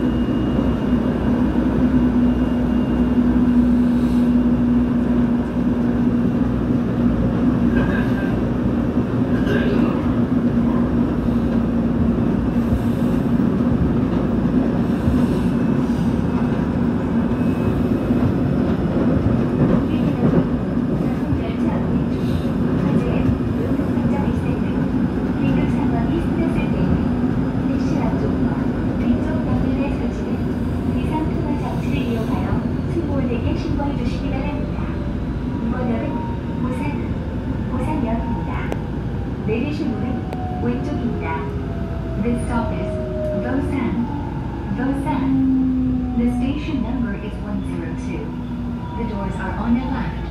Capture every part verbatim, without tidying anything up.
내리실 문은 왼쪽입니다. This stop is Busan. Busan. The station number is one zero two. The doors are on your left.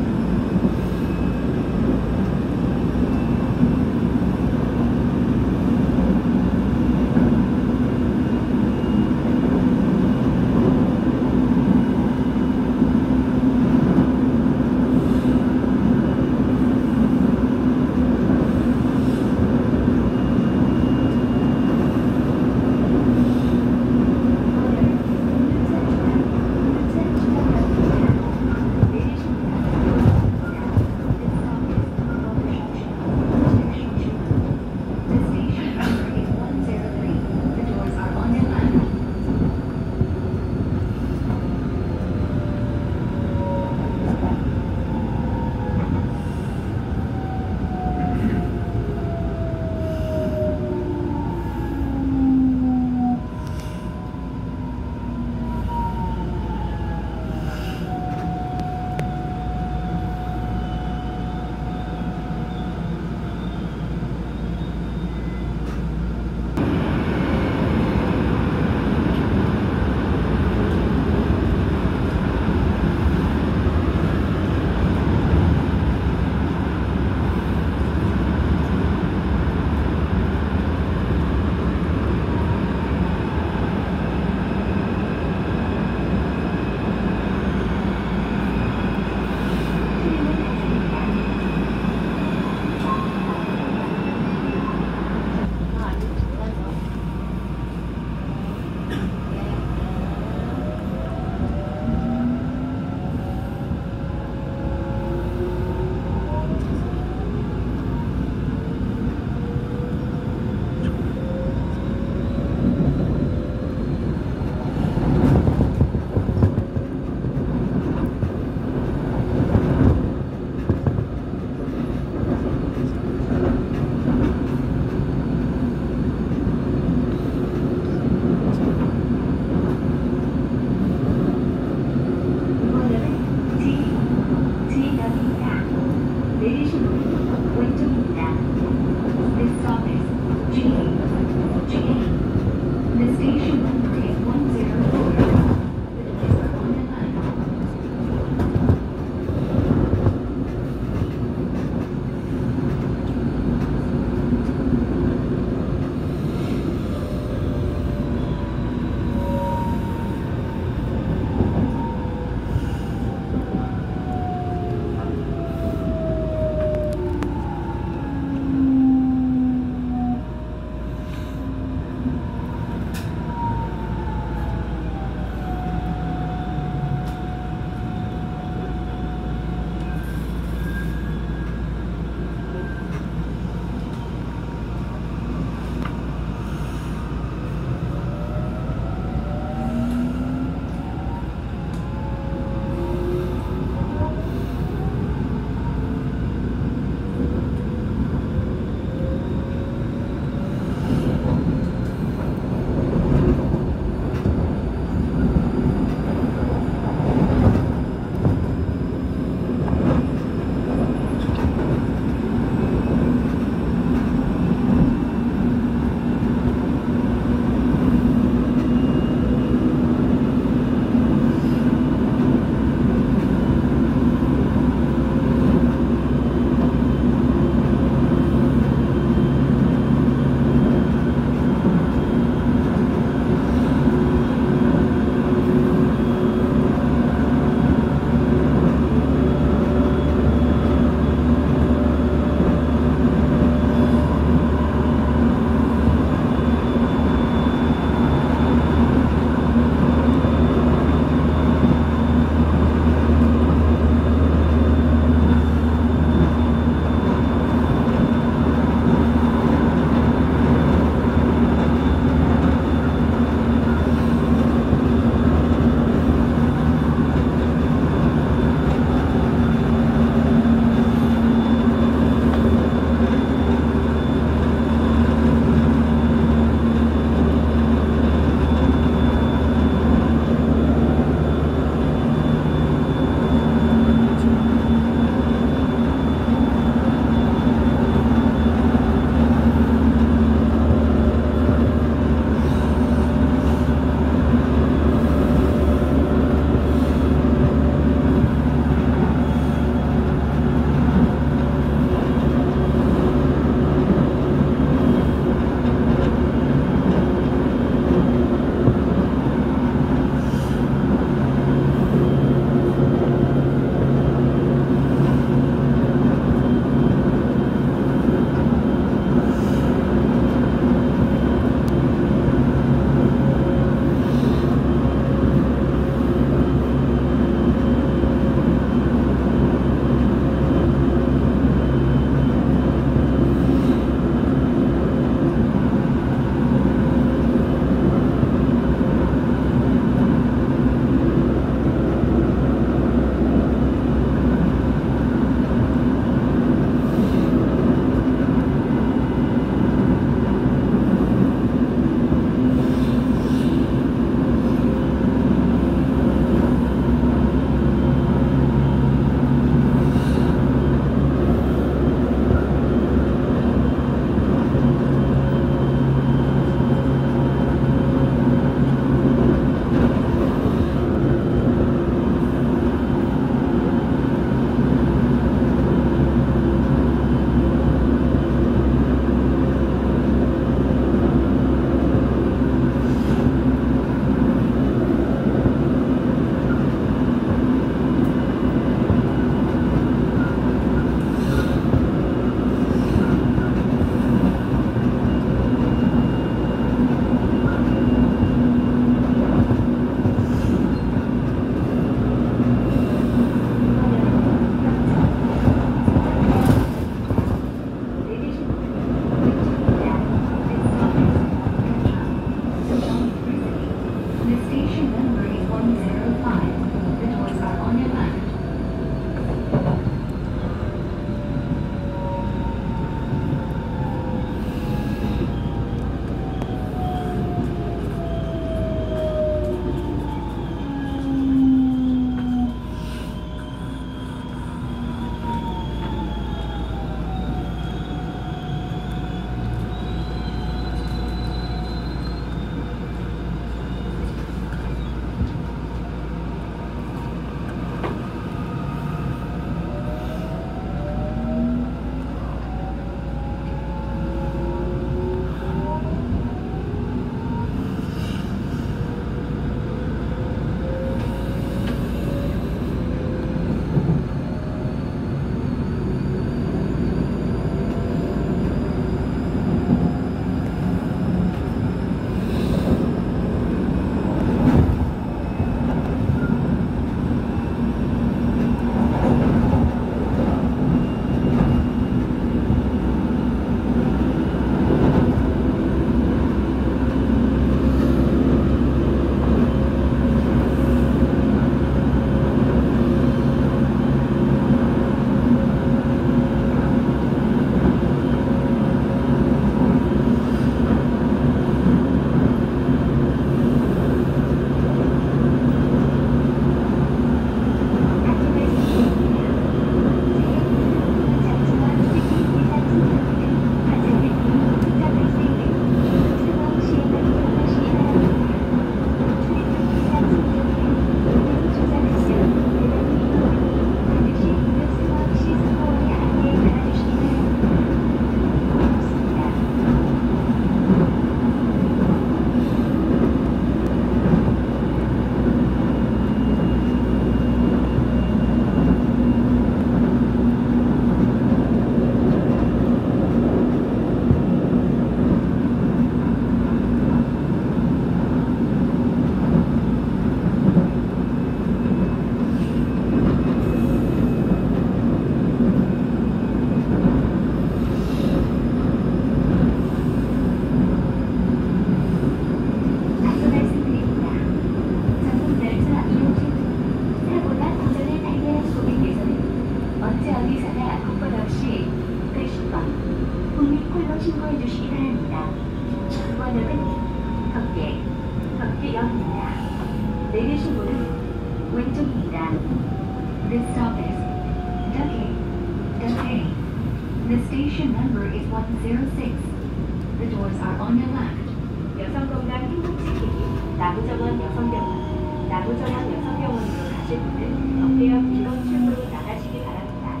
주시기 바랍니다. 원역은 덕계, 덕계역입니다. 내리실 문은 왼쪽입니다. This stop is Duckey, Duckey. The station number is one zero six. The doors are on your left. 여성건강 행복지키기 나부정원 여성병원, 나부정원 여성병원으로 가실 분은 덕계역 일 번 출구로 나가시기 바랍니다.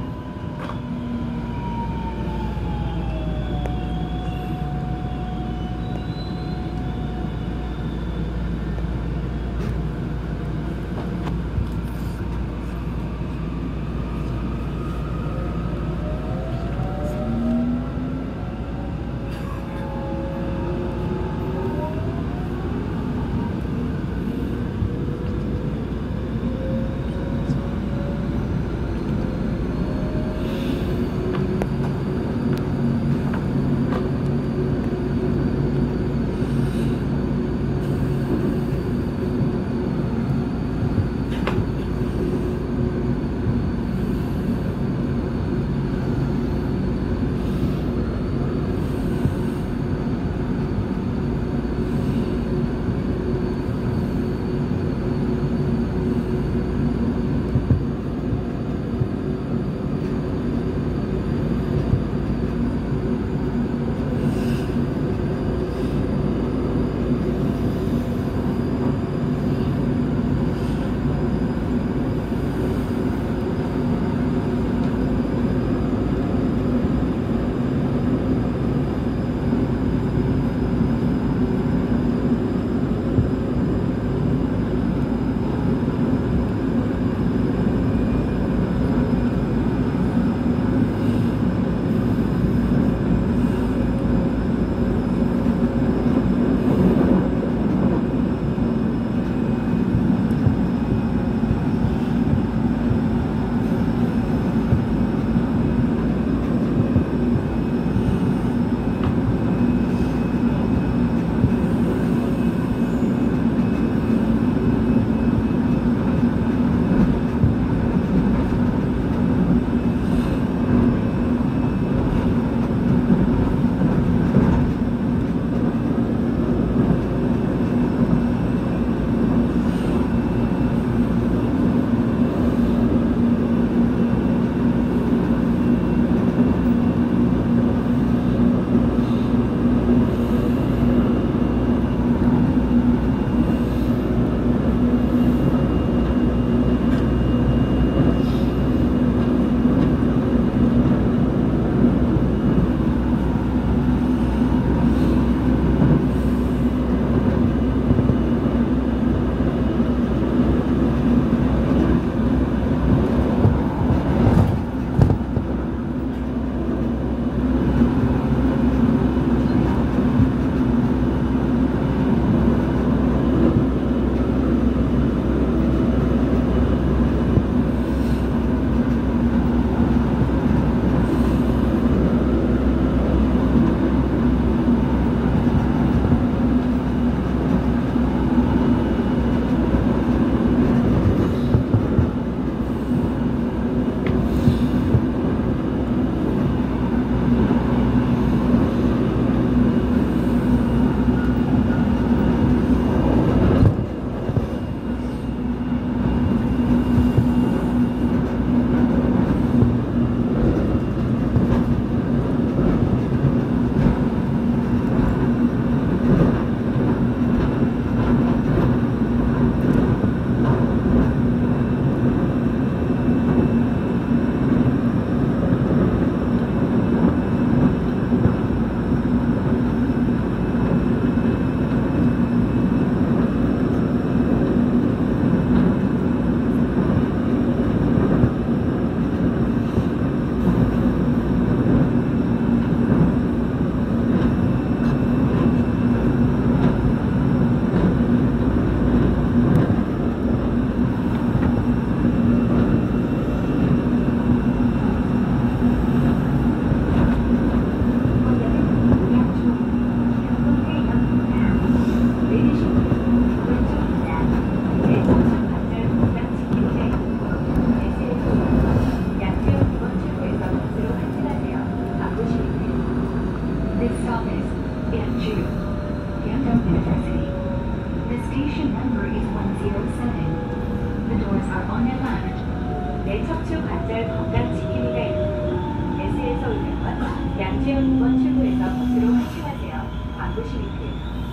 양주, Yangdong University. The station number is one zero seven. The doors are on your left. 내 척추 관절 건강 지킴이가 있는 S에서 오는 것 양지역 이 번 출구에서 버스로 환승하세요. 광고 시민들.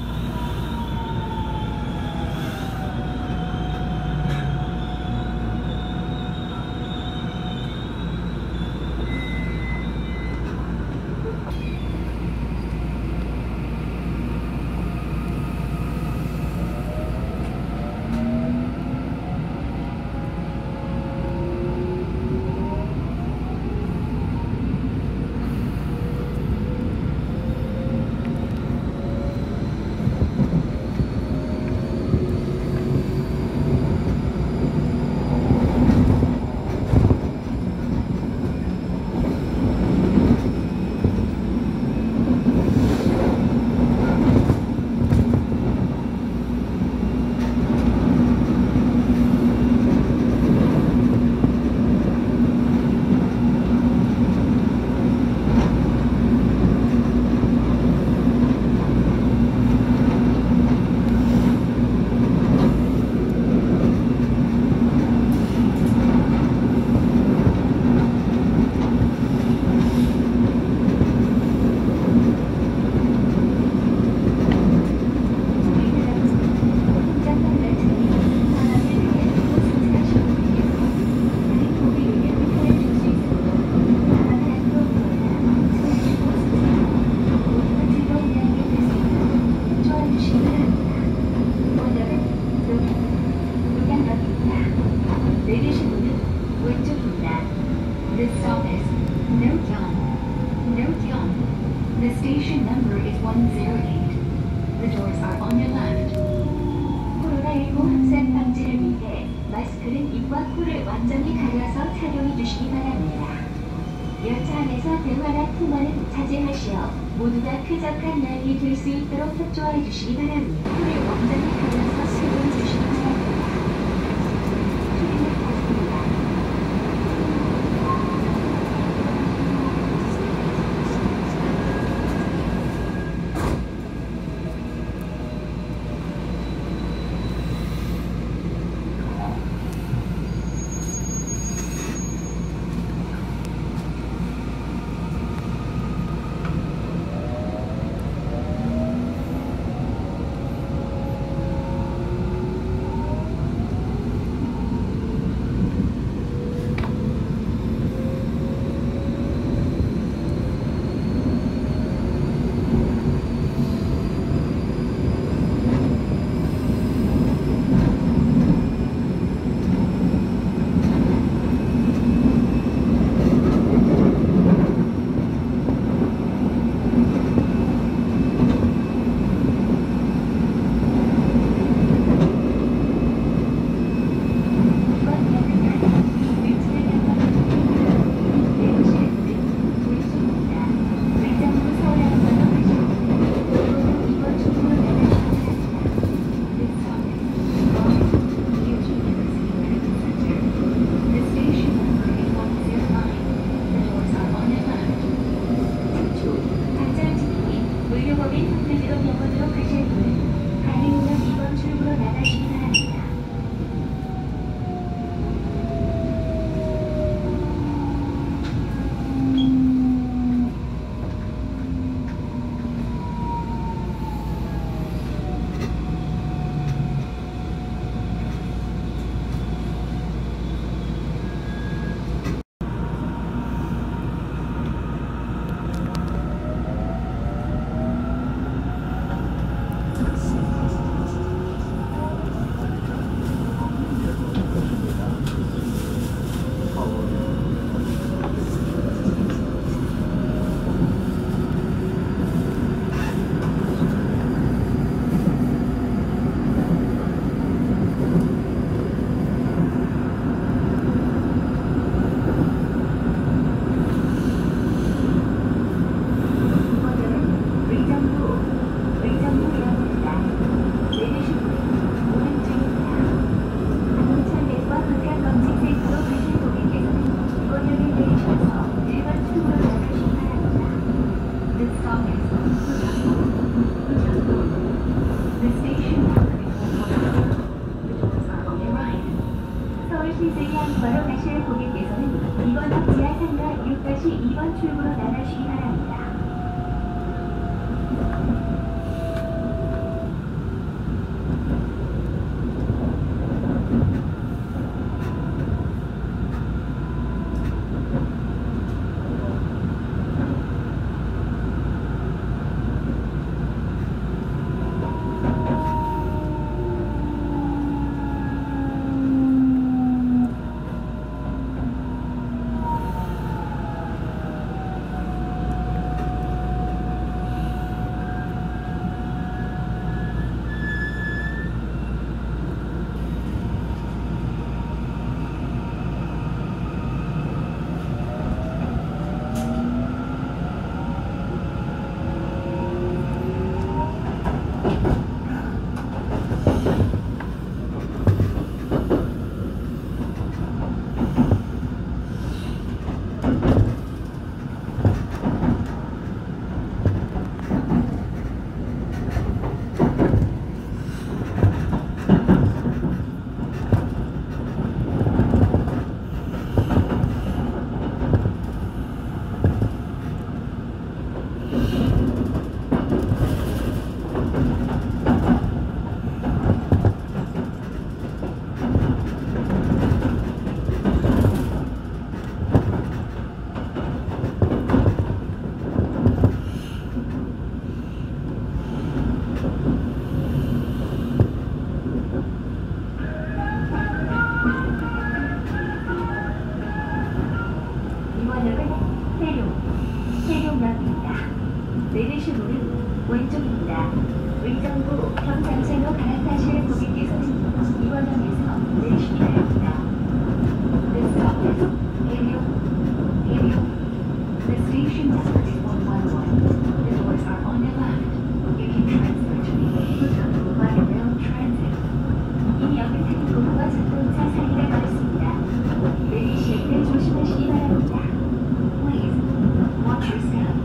내리신 문은 왼쪽입니다. This stop is Nokyeon. Nokyeon. The station number is one zero eight. The doors are on your left. 코로나십구 확산 방지를 위해 마스크는 입과 코를 완전히 가려서 착용해 주시기 바랍니다. 열차 안에서 대화나 통화는 자제하시어 모두가 쾌적한 날이 될 수 있도록 협조해 주시기 바랍니다. 코를 완전히 가려서 착용해 주시기 바랍니다. 의료법인 선택지로 병원으로 가실 분, 가능하면 이번 출구로 나가시기 바랍니다. 열립니다. 내리실 문은 왼쪽입니다. 의정부 경상線갈아타실 고객께서는 이번 역에서 내리시기 바랍니다. This stop is Helio. Helio. The station number is one one one. The doors are on the left. You can transfer to the Busan by rail transit. 이 역은 도로와 자동차 사이가 넓습니다. 내리실 때 조심하시기 바랍니다. Please watch your step.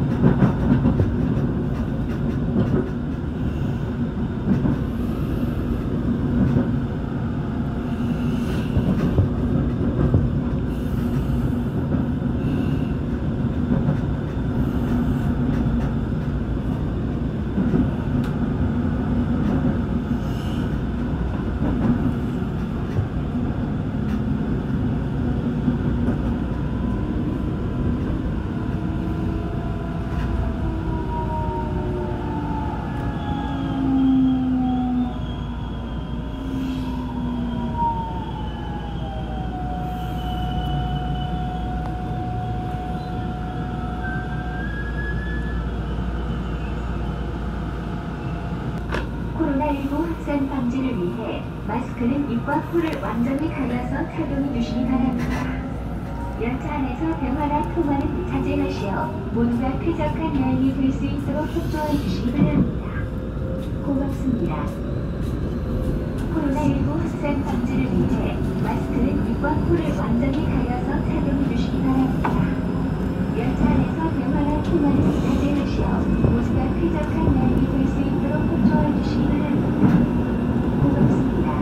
코로나십구 확산 방지를 위해 마스크는 입과 코를 완전히 가려서 착용해 주시기 바랍니다. 열차 안에서 대화나 통화는 자제하시어 모두가 쾌적한 여행이 될 수 있도록 협조해 주시기 바랍니다. 고맙습니다. 코로나십구 확산 방지를 위해 마스크는 입과 코를 완전히 가려서 착용해 주시기 바랍니다. 열차 안에서 대화나 통화는 자제하시어 모두가 쾌적한 여행이 될 수 있도록 협조해 주시기 바랍니다. 고맙습니다.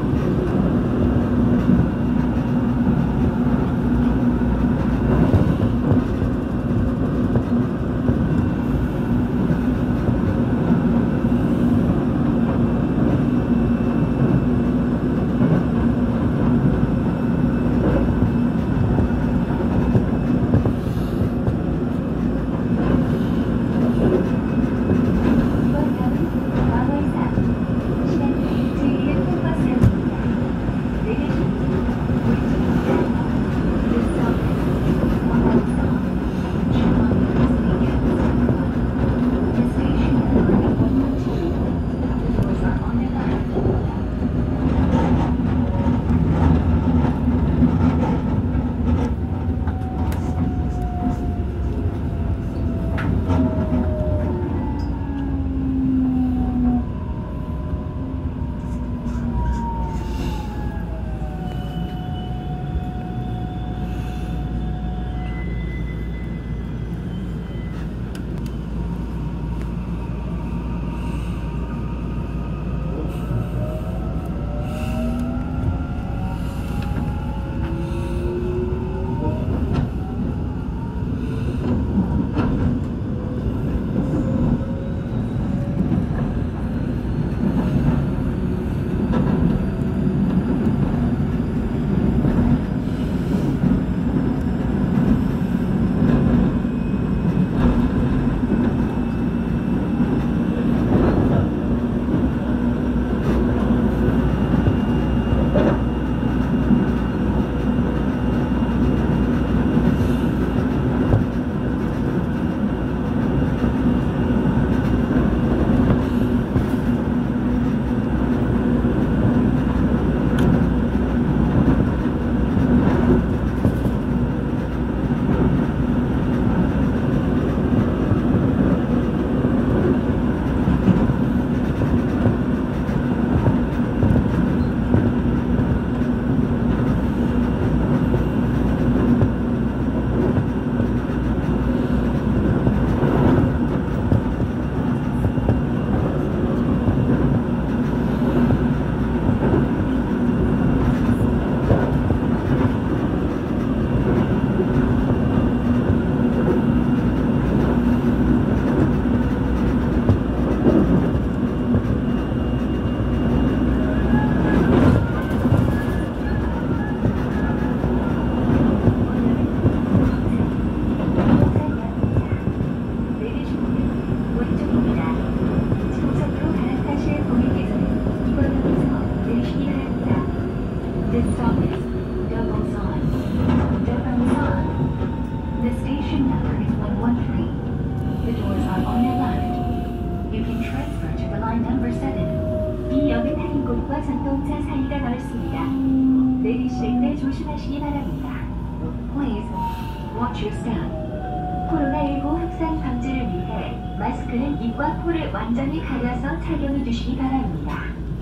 are on your left. You can transfer to the line number seven. 이 역은 할인곳과 전동차 사이가 넓습니다. 내리실 때 조심하시기 바랍니다. Please watch your step. 코로나십구 확산 방지를 위해 마스크는 입과 코를 완전히 가려서 착용해 주시기 바랍니다.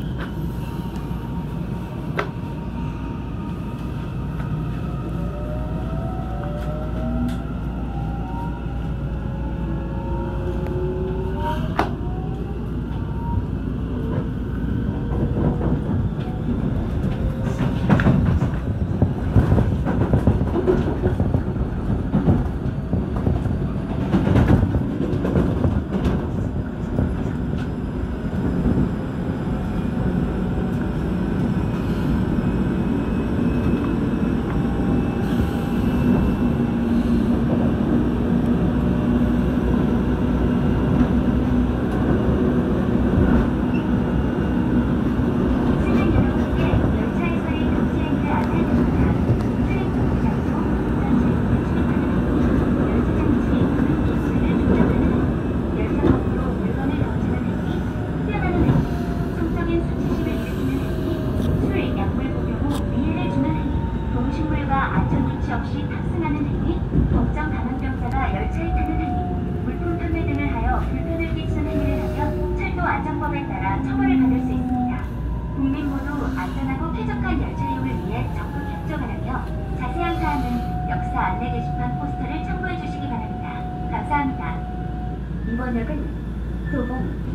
이번 역은 도봉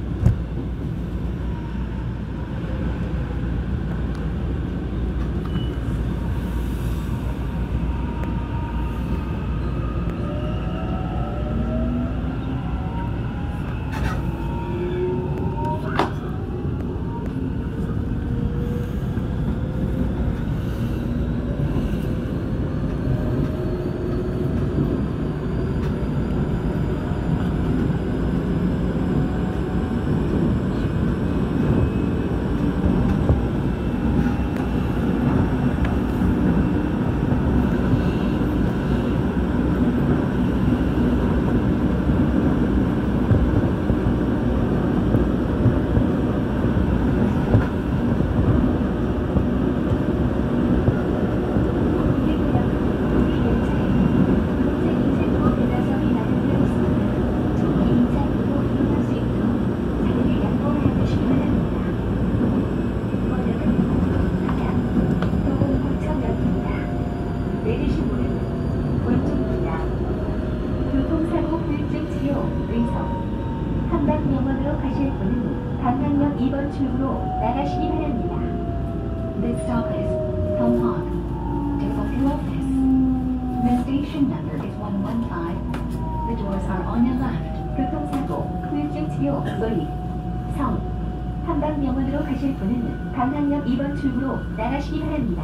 이번 출구로 나가시기 바랍니다. This stop is Hongkong. Departure office. The station number is one one five. The doors are on your left. 교통사고, 후유증 치료, 놀이, 성. 한강병원으로 가실 분은 강남역 이번 출구로 나가시기 바랍니다.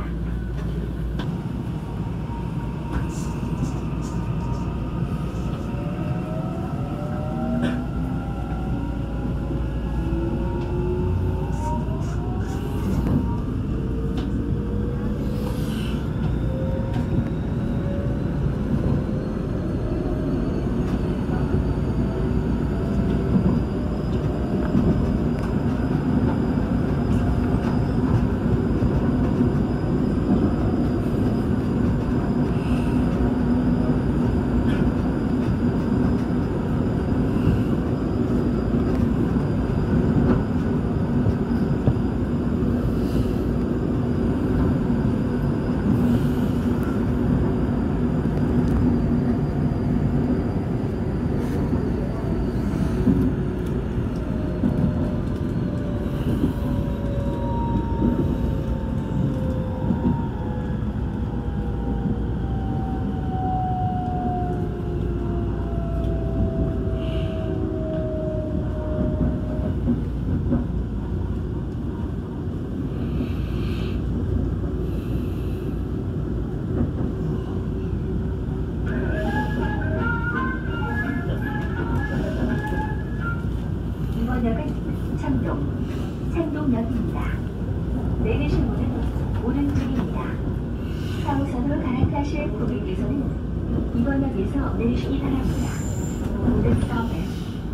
역은 창동, 창동역입니다. 내리실 문은 오른쪽입니다. 사 호선으로 갈아타실 고객께서는 이번 역에서 내리시기 바랍니다. This stop is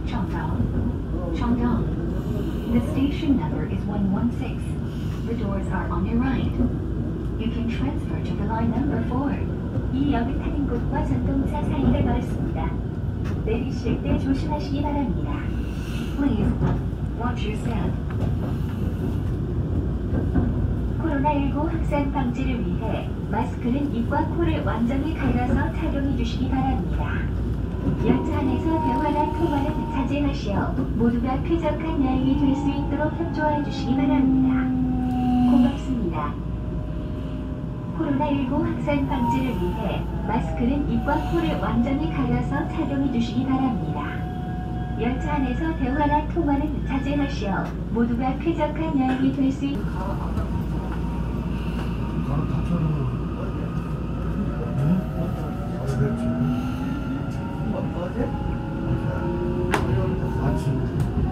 Shandong. The station number is one one six. The doors are on your right. You can transfer to the line number four. 이 역을 타는 곳과 전동차 사이가 넓습니다. 내리실 때 조심하시기 바랍니다. Please watch your step. 코로나십구 확산 방지를 위해 마스크는 입과 코를 완전히 가려서 착용해 주시기 바랍니다. 열차 안에서 대화나 통화는 자제하시어 모두가 쾌적한 여행이 될 수 있도록 협조해 주시기 바랍니다. 고맙습니다. 코로나십구 확산 방지를 위해 마스크는 입과 코를 완전히 가려서 착용해 주시기 바랍니다. 열차 안에서 대화나 통화는 자제하시어 모두가 쾌적한 여행이 될 수 있도록 가로 닫혀놓은 응? 어렵지. 어제? 아침.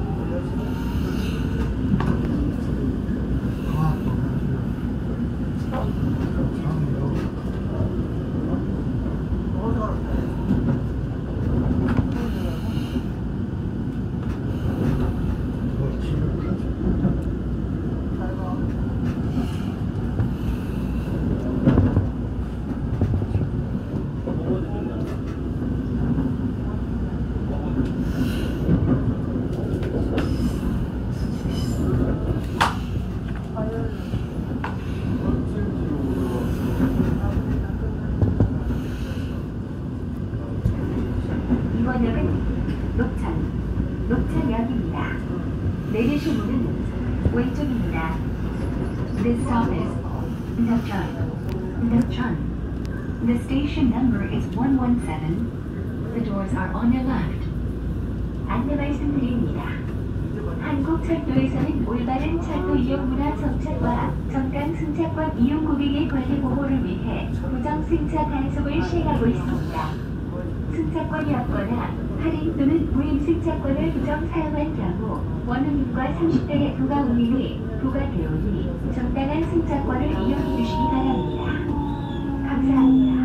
과학도 장이요. 어디 갔어? 그 집을 가져. 이번 역은 녹천, 녹천역입니다. 내리실 문은 왼쪽입니다. This stop is Dokcheon, Dokcheon. The station number is one one seven. The doors are on your left. 안내 말씀드립니다. 한국철도에서는 올바른 철도 이용 문화 정착과 정당 승차권 이용 고객의 권리 보호를 위해 부정 승차 단속을 시행하고 있습니다. 승차권이 없거나 할인 또는 무임 승차권을 부정 사용한 경우 원후민과 삼십 대 부가 운임이 부과되오니 정당한 승차권을 이용해 주시기 바랍니다. 감사합니다.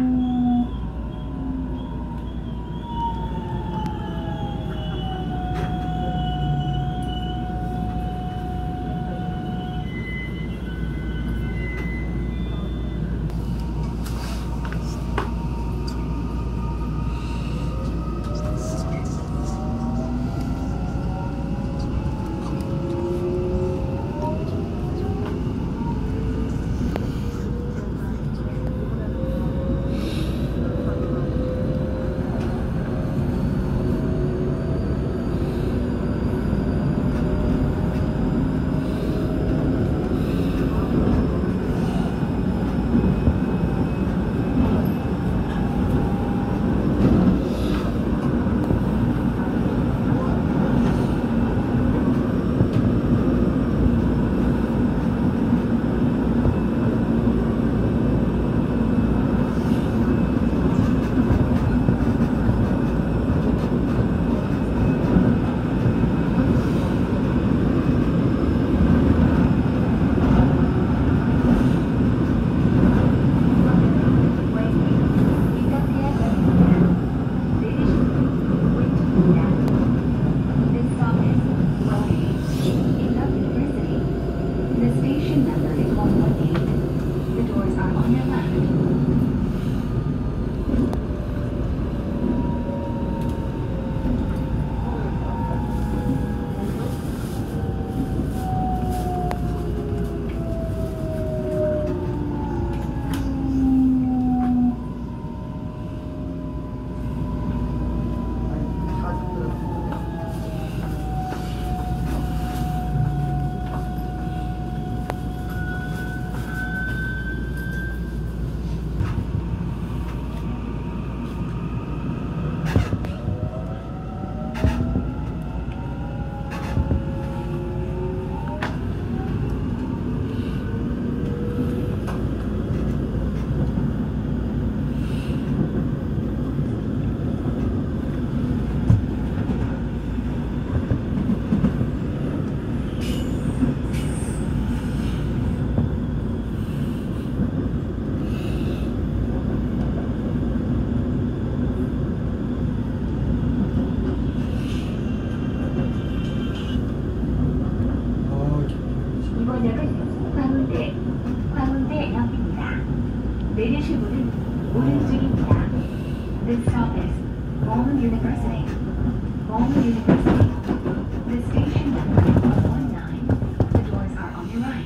University. Ball University. The station number is one one nine. The doors are on your right.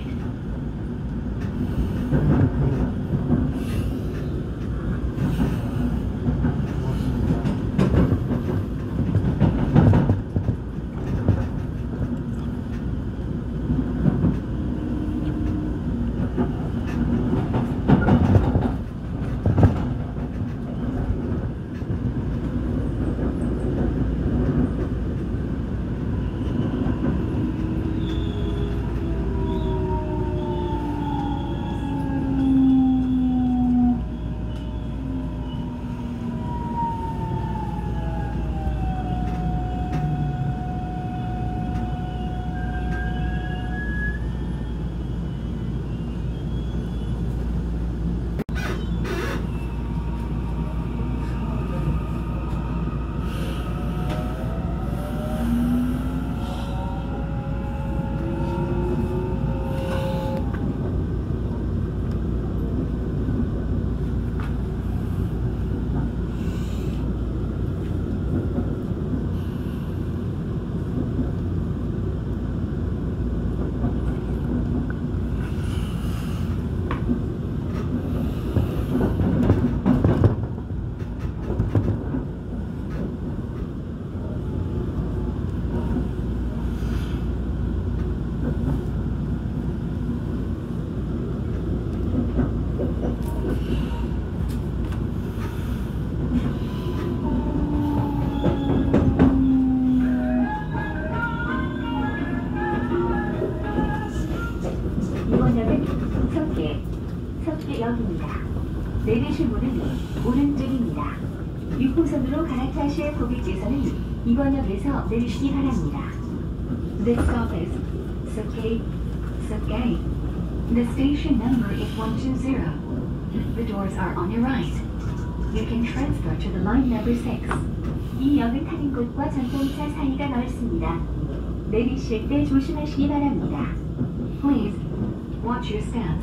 이번 역은 석계, 석계역입니다. 내리실 문은 오른쪽입니다. 육 호선으로 갈아타실 고객께서는 이번 역에서 내리시기 바랍니다. This stop is Seokgae, Seokgae. The station number is one two zero. The doors are on your right. You can transfer to the line number six. 이 역을 타는 곳과 전동차 사이가 넓습니다. 내리실 때 조심하시기 바랍니다. Please watch your step.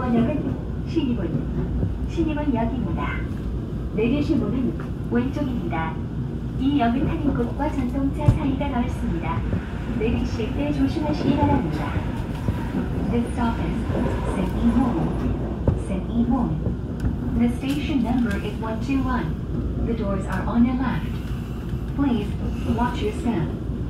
이번 역은 신입은 신입은 역입니다. 내리실 문은 왼쪽입니다. 이 역은 타는 곳과 전동차 사이가 넓습니다. 내리실 때 조심하시기 바랍니다. This stop is Sen-Ihon. Sen-Ihon. The station number is one two one. The doors are on your left. Please watch your step.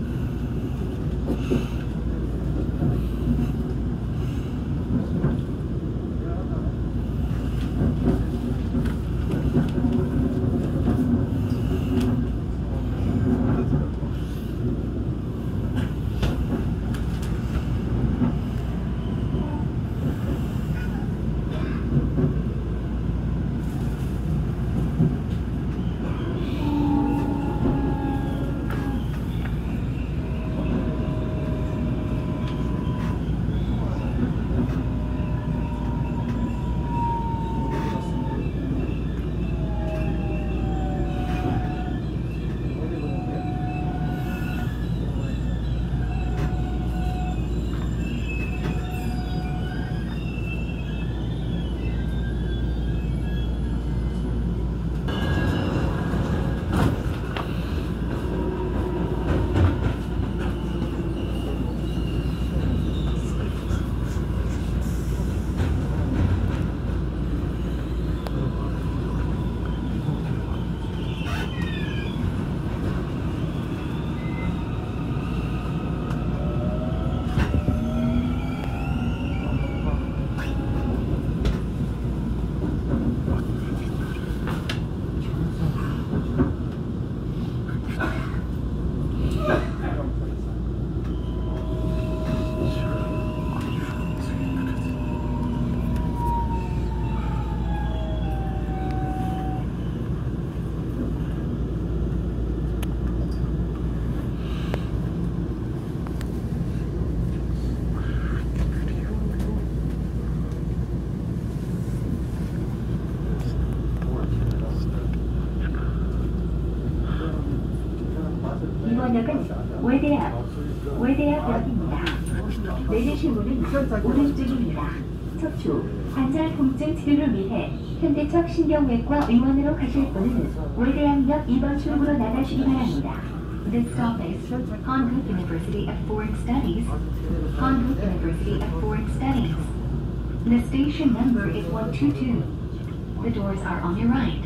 이번 역은 외대역, 외대역역입니다. 내리실 문은 오른쪽입니다. 척추, 관절 통증 치료를 위해 현대적 신경외과 의원으로 가실 분은 외대역역 이 번 출구로 나가시기 바랍니다. This stop is Konkuk University of Foreign Studies. Konkuk University of Foreign Studies. The station number is one two two. The doors are on your right.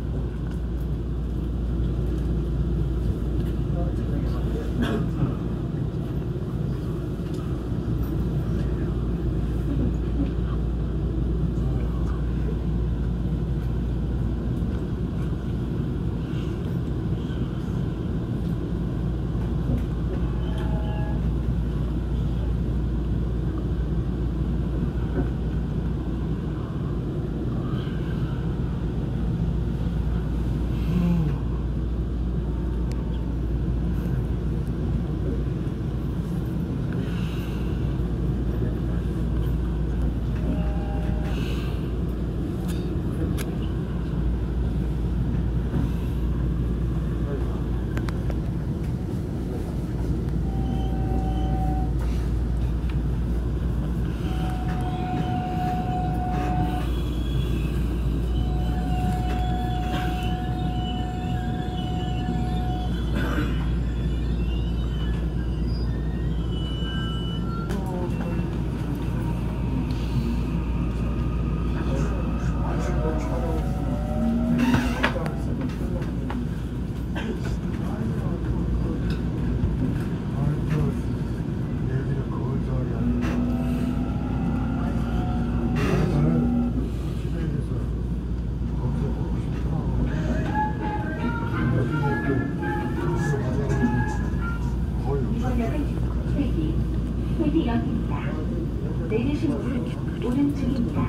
내리실 문은 오른쪽입니다.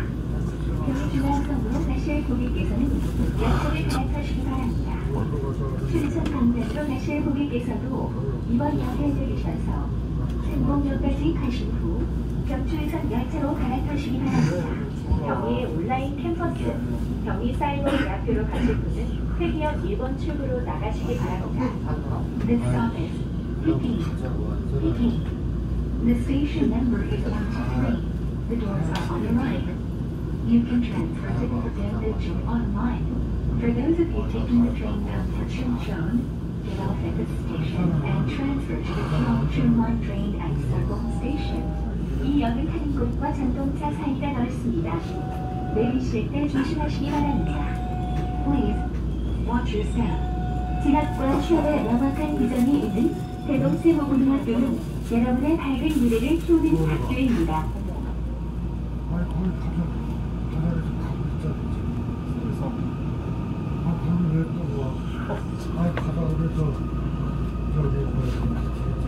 경주중앙선으로 가실 고객께서는 역석을 갈아타시기 바랍니다. 춘천 방면으로 가실 고객께서도 이번 역에 내리셔서 생봉역까지 가신 후 경주에선 열차로 갈아타시기 바랍니다. 경의 온라인 캠퍼스, 경의 사이버 대학교로 가실 분은 회기역 일 번 출구로 나가시기 바랍니다. This stop is Peking. Peking. The station number is one two three. The doors are on your right. You can transfer to the Daejeon online. For those of you taking the train bound for Chuncheon, get off at the station and transfer to the Gyeongchun Line train at Seogong Station. 이 역은 할인곳과 전동차 사이가 넓습니다. 내리실 때 조심하시기 바랍니다. Please watch your step. 진학과 취업에 명확한 비전이 있는 대동세모고등학교는 여러분의 밝은 미래를 키우는 학교입니다. 아니 거기 가자. 가자에서 가고 있잖아. 그래서 아 그럼 왜 또 와? 아니 가자 그래서 저기 뭐야.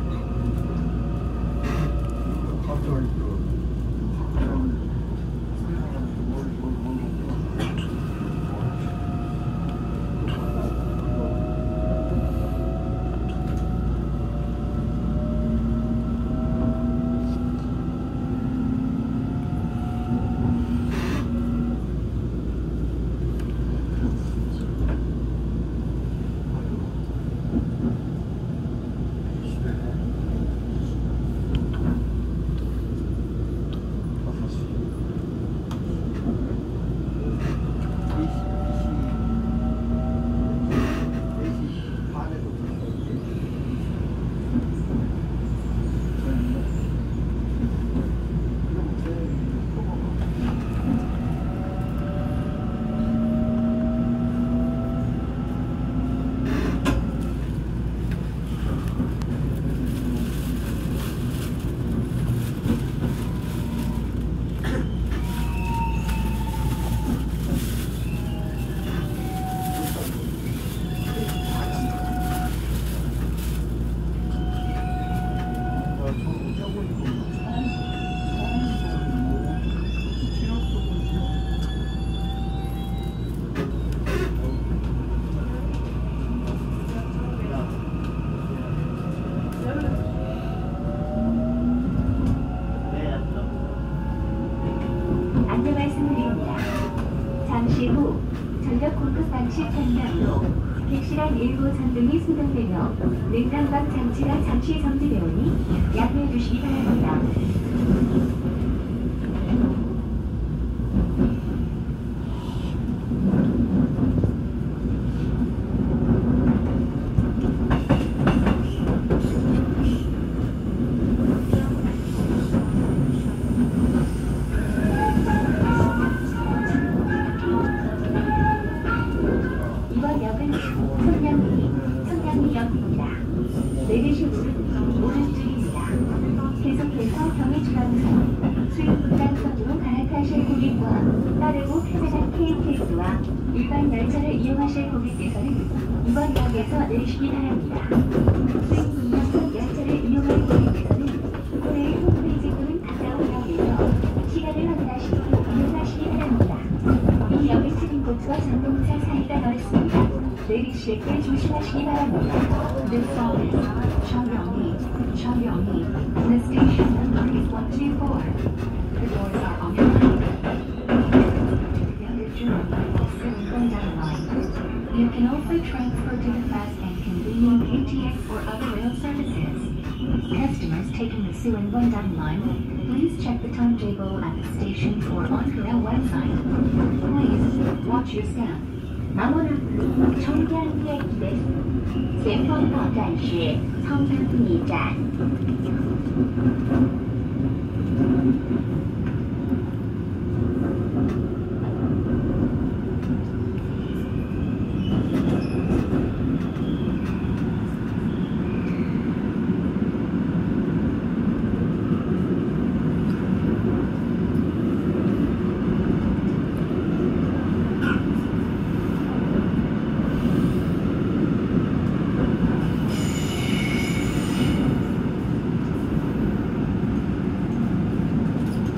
갑자기 그 안내 말씀드립니다. 잠시 후 전력 공급 방식 변경으로 객실안 일부 전등이 소등되며 냉난방 장치가 잠시 정지되오니 양해해 주시기 바랍니다. 이번 역은 청량리, 청량리역입니다. 내리실 문은 오른쪽입니다. 계속해서 경의중앙선, 수유분당선으로 갈아타실 고객과 빠르고 편안한 케이티엑스와 일반 열차를 이용하실 고객께서는 이번 역에서 내리시기 바랍니다. 수유분당선 열차를 이용할 고객께서는 올해 홈페이지 또는 가까운 역에서 시간을 확인하시고 이용하시기 바랍니다. 이 역의 출입구와 전동차 사이가 넓습니다. 내리실 때 조심하시기 바랍니다. This stop is Cheongryongni, Cheongryongni. The station number is one two four. The doors are on your right. The other journey is Seoul-Gyeonggang Line. You can also transfer to the fast and convenient K T X or other rail services. Customers taking the Seoul-Gyeonggang Line, please check the timetable at the station or on the rail website. Please watch your step. まもなく청량리駅です。前方到站是청량리站。 아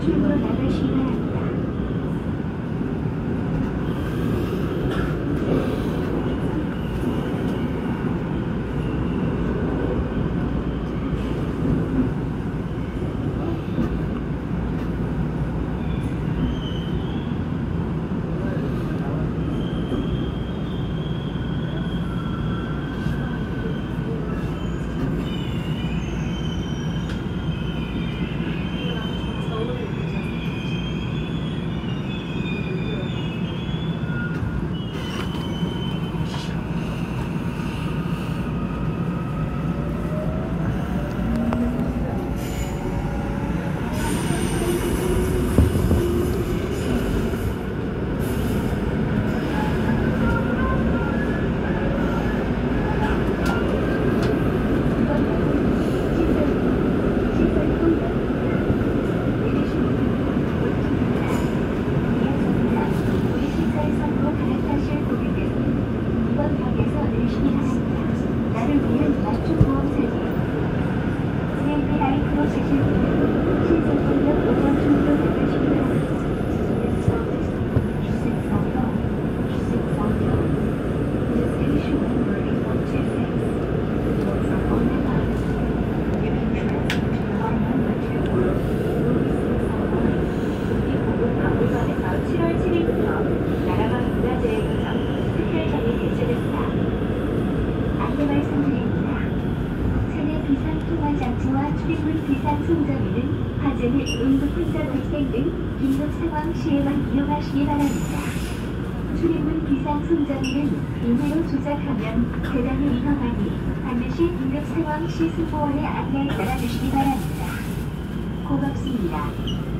출구로 나가시기 바랍니다. 칠월 칠일부터 나라가 문화재의 구성 특별전이 개최됩니다. 안내 말씀드립니다. 차내 비상 통화 장치와 출입문 비상 손잡이는 화재 및 응급 혼자 발생 등 긴급 상황 시에만 이용하시기 바랍니다. 출입문 비상 손잡이는 임의로 조작하면 대단히 위험하니 반드시 긴급 상황 시 승무원의 안내에 따라주시기 바랍니다. 고맙습니다.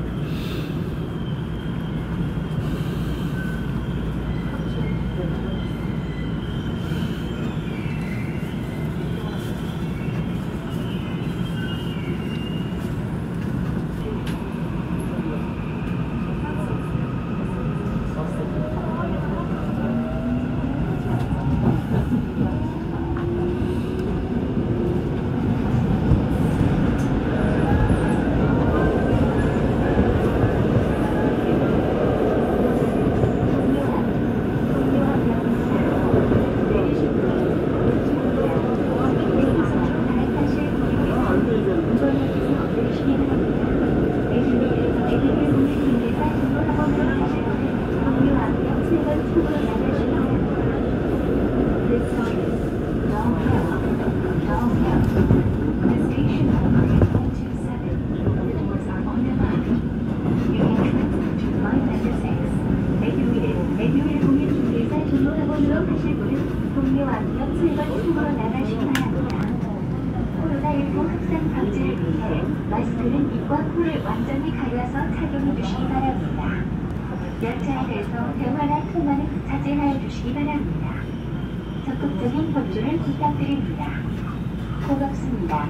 마스크는 입과 코를 완전히 가려서 착용해 주시기 바랍니다. 열차에서 대화나 통화는 자제하여 주시기 바랍니다. 적극적인 협조를 부탁드립니다. 고맙습니다.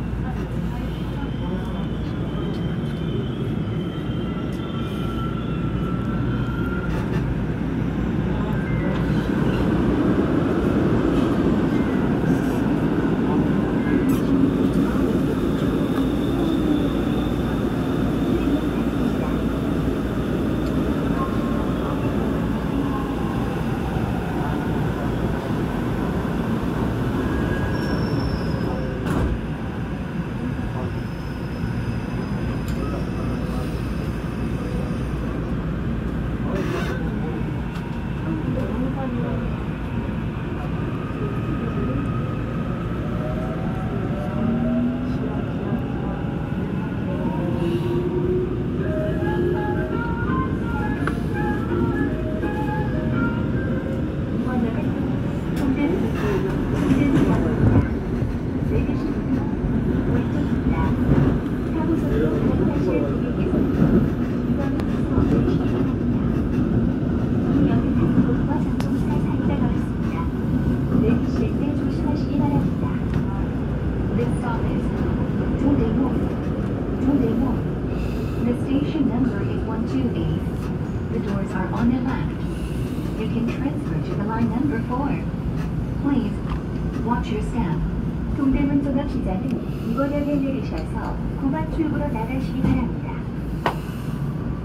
The station number is one two eight. The doors are on the left. You can transfer to the line number four. Please watch your step. 동대문 조각 기자는 이번역에 내리셔서 구만 출구로 나가시기 바랍니다.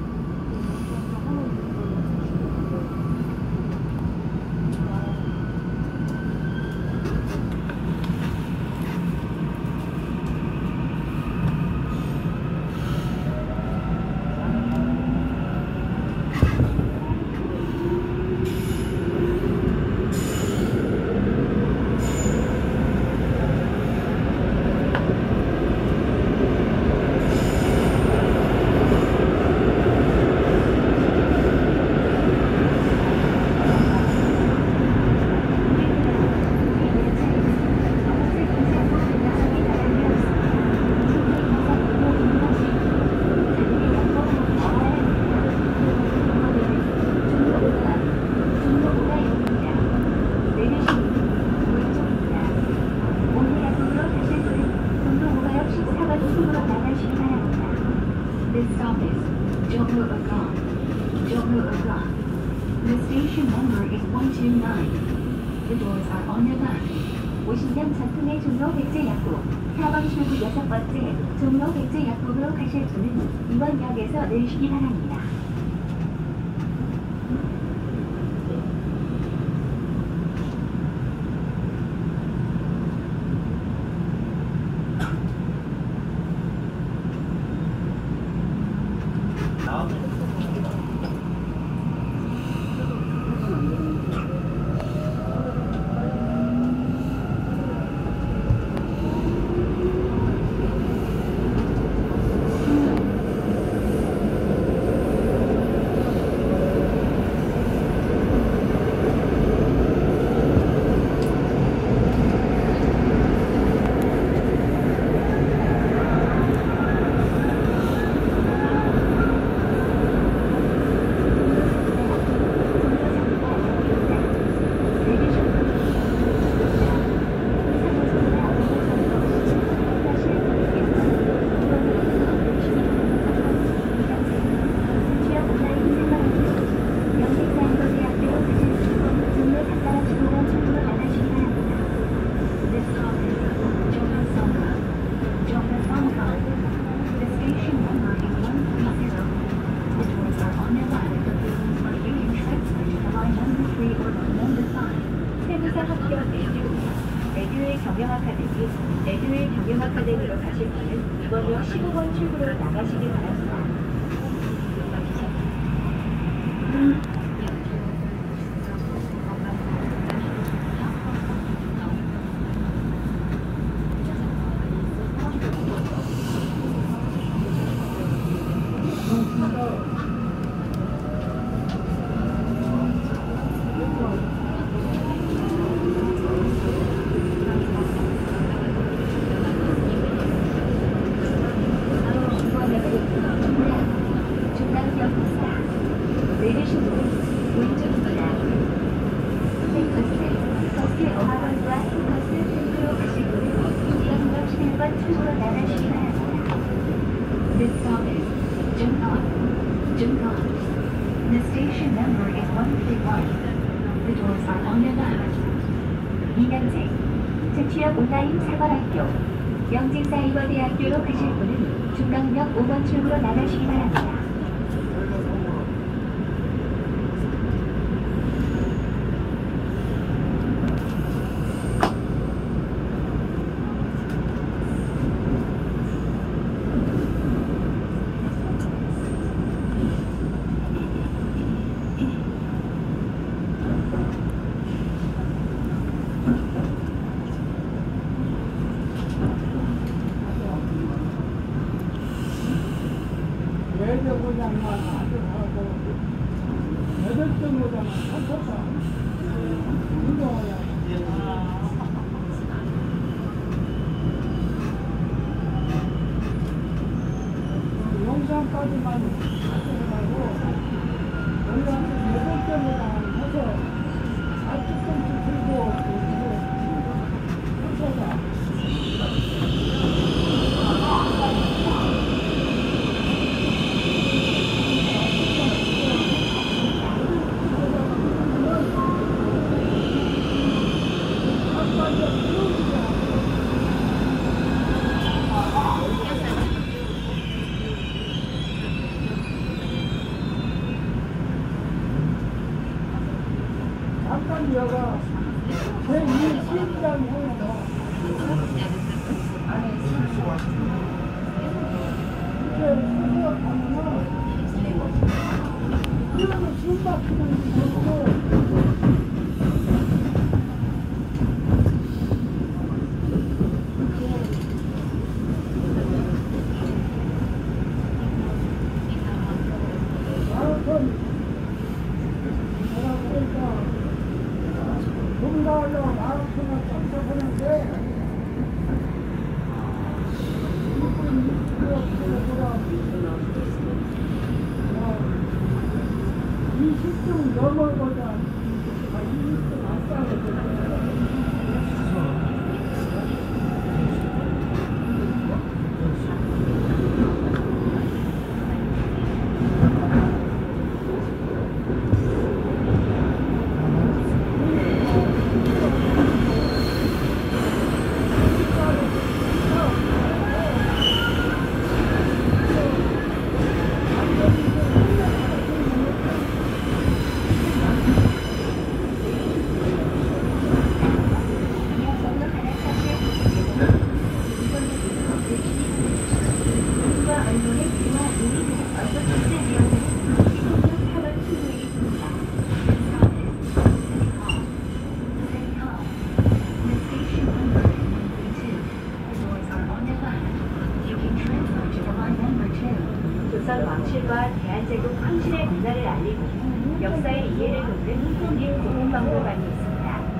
This stop is Jogno-Ogan. Jogno-Ogan. The station number is one two nine. The doors are on your left. 오신경 전통의 종로 백제약국 사 번 출구 여섯 번째 종로 백제약국으로 가실 분은 이번 역에서 내리시기 바랍니다. 온라인 사관학교, 명진사이버대학교로 가실 분은 중강역 오 번 출구로 나가시기 바랍니다. 조선 왕실과 대한제국 황실의 문화를 알리고 역사의 이해를 돕는 국립국문박물관이 있습니다.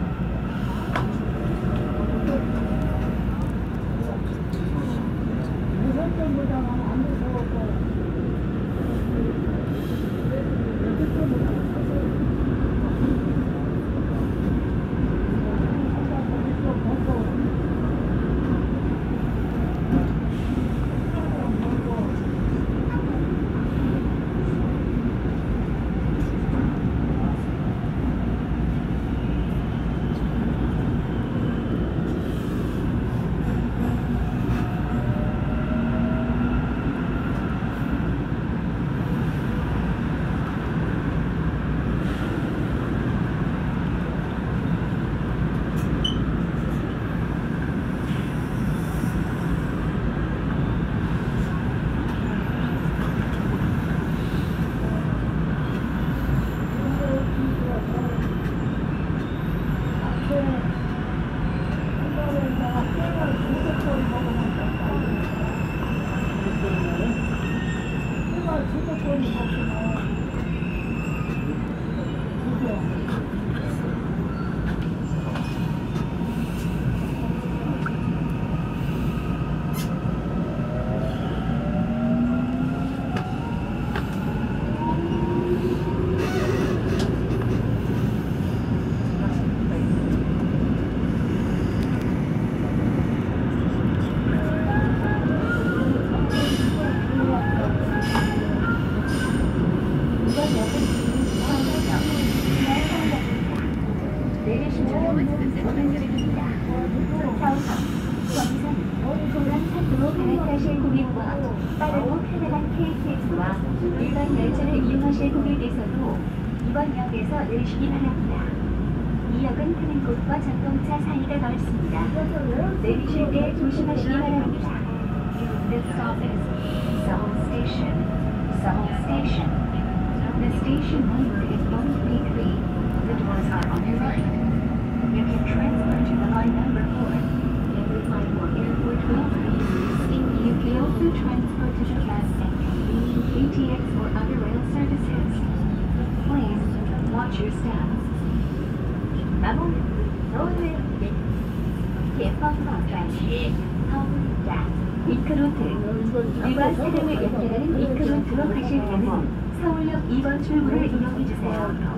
빠르고 편안한 케이티엑스와 일반 열차를 이용하실 고객께서도 이번 역에서 내리시기 바랍니다. 이 역은 타는 곳과 전동차 사이가 넓습니다. 내리실 때 조심하시기 바랍니다. This stop is Seoul Station. Seoul Station. The station number is one three three. The doors are on your right. You can transfer to the line number four. Every line for airport welcome. You can also transfer to the fast and convenient K T X or other rail services. Please watch your steps. 마문 서울역 개방버전시 서울站이크루트 이와 사령을 연결하는 이크루트로 가실 때는 서울역 이 번 출구를 이용해주세요.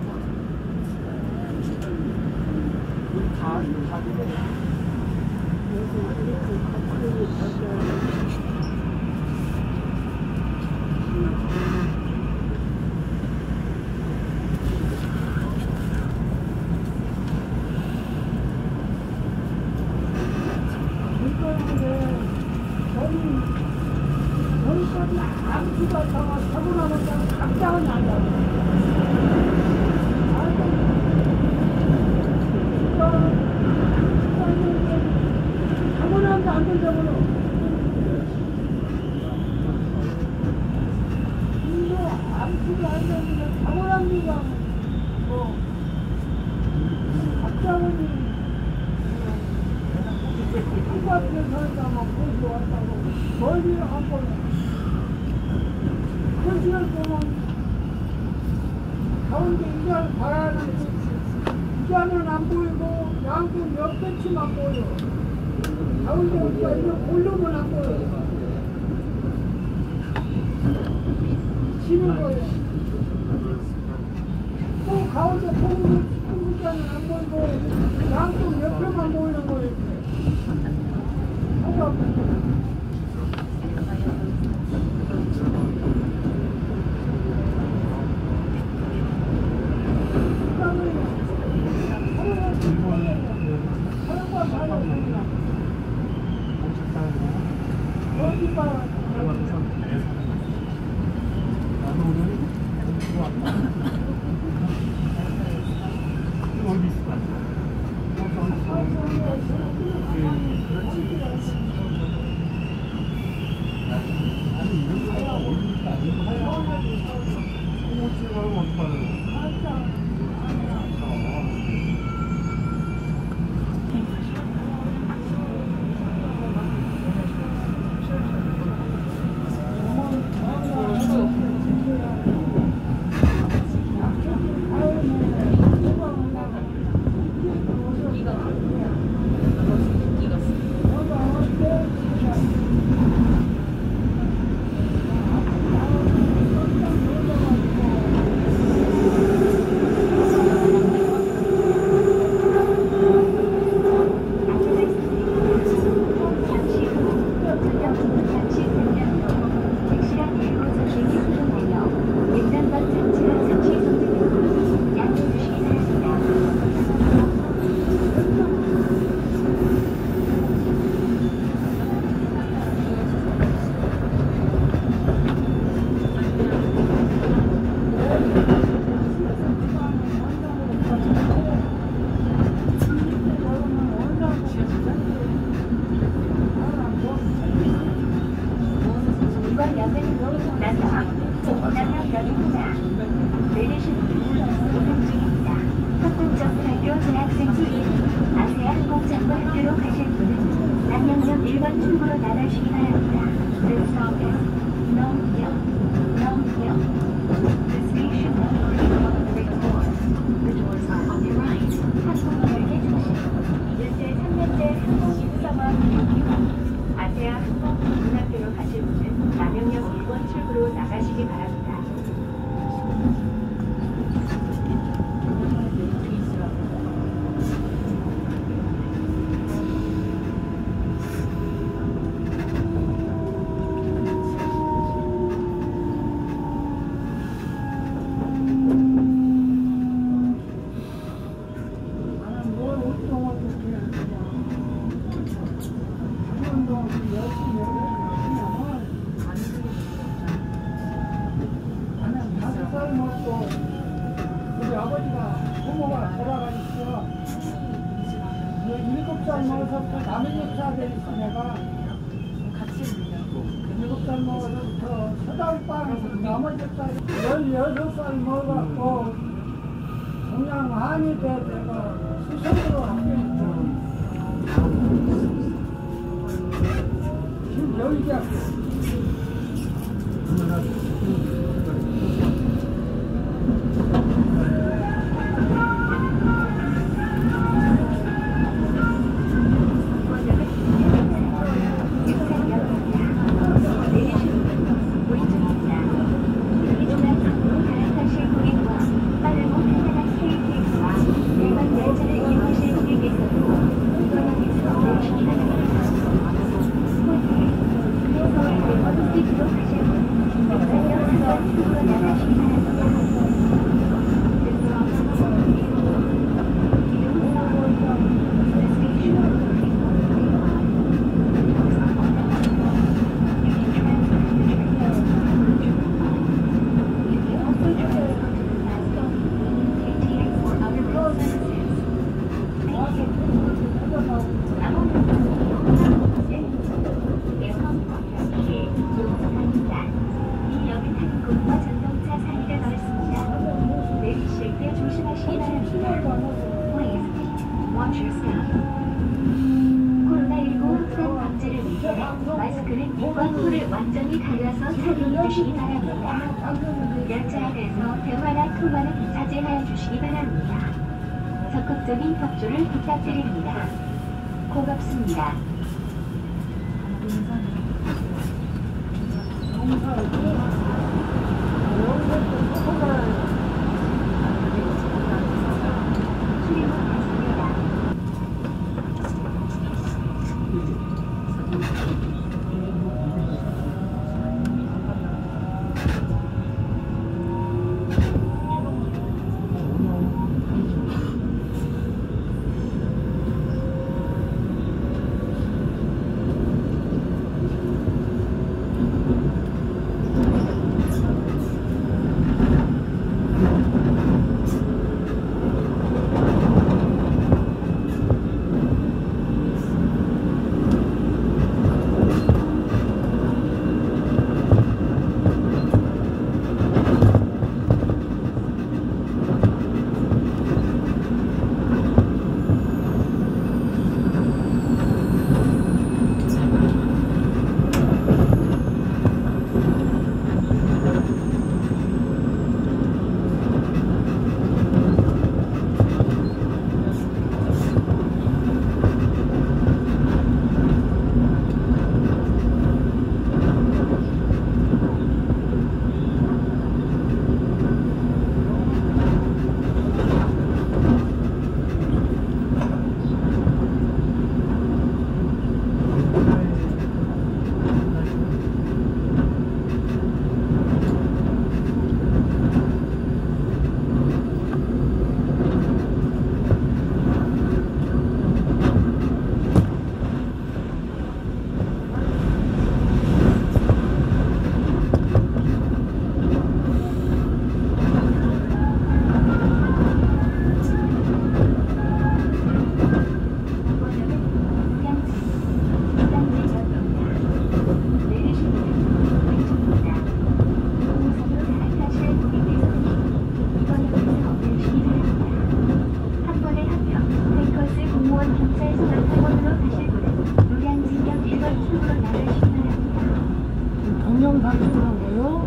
가운데 이자를 바라는데 이자는 안 보이고 양쪽 몇 배치만 보여. 가운데 우리가 이런 볼륨은 안 보여. 치는 거예요. 또 가운데 공기자는 안 보이고 양쪽 옆에만 보이는 거예요. 어, 이번 역은 남성, 남양역입니다. 내리실 분은 운행 중입니다. 석궁정학교 재학생 이 아세아 항공정보학교로 가실 분은 남양역 일 번 출구로 나가시기 바랍니다. This stop is 농역, 농역. The station number is one three four. The doors are on your right. 항공열기 조심. 일제 삼 년제 항공인사와 아세아 항공국문학교로 가실 분은 남양역 일 번 출구로 나가시기 바랍니다. 나는 뭘 운동을 그렇게 운동 열심히 하냐면 나는 다섯 살 먹고 우리 아버지가 부모가 돌아가셨어. 일곱 살 먹어서부터 남해역사 되었어. 내가 일곱 살 먹어서부터 서달빵 남해역사 열여섯 살 먹어갖고 그냥 안이 돼 내가 수석으로 학교했죠. 지금 여기 학교. 코로나십구 확산 방지를 위해 마스크는 입과 코를 완전히 가려서 착용해 주시기 바랍니다. 열차 안에서 대화나 통화는 자제하여 주시기 바랍니다. 적극적인 협조를 부탁드립니다. 고맙습니다. 출입문했습니다. 운영 방송하고요.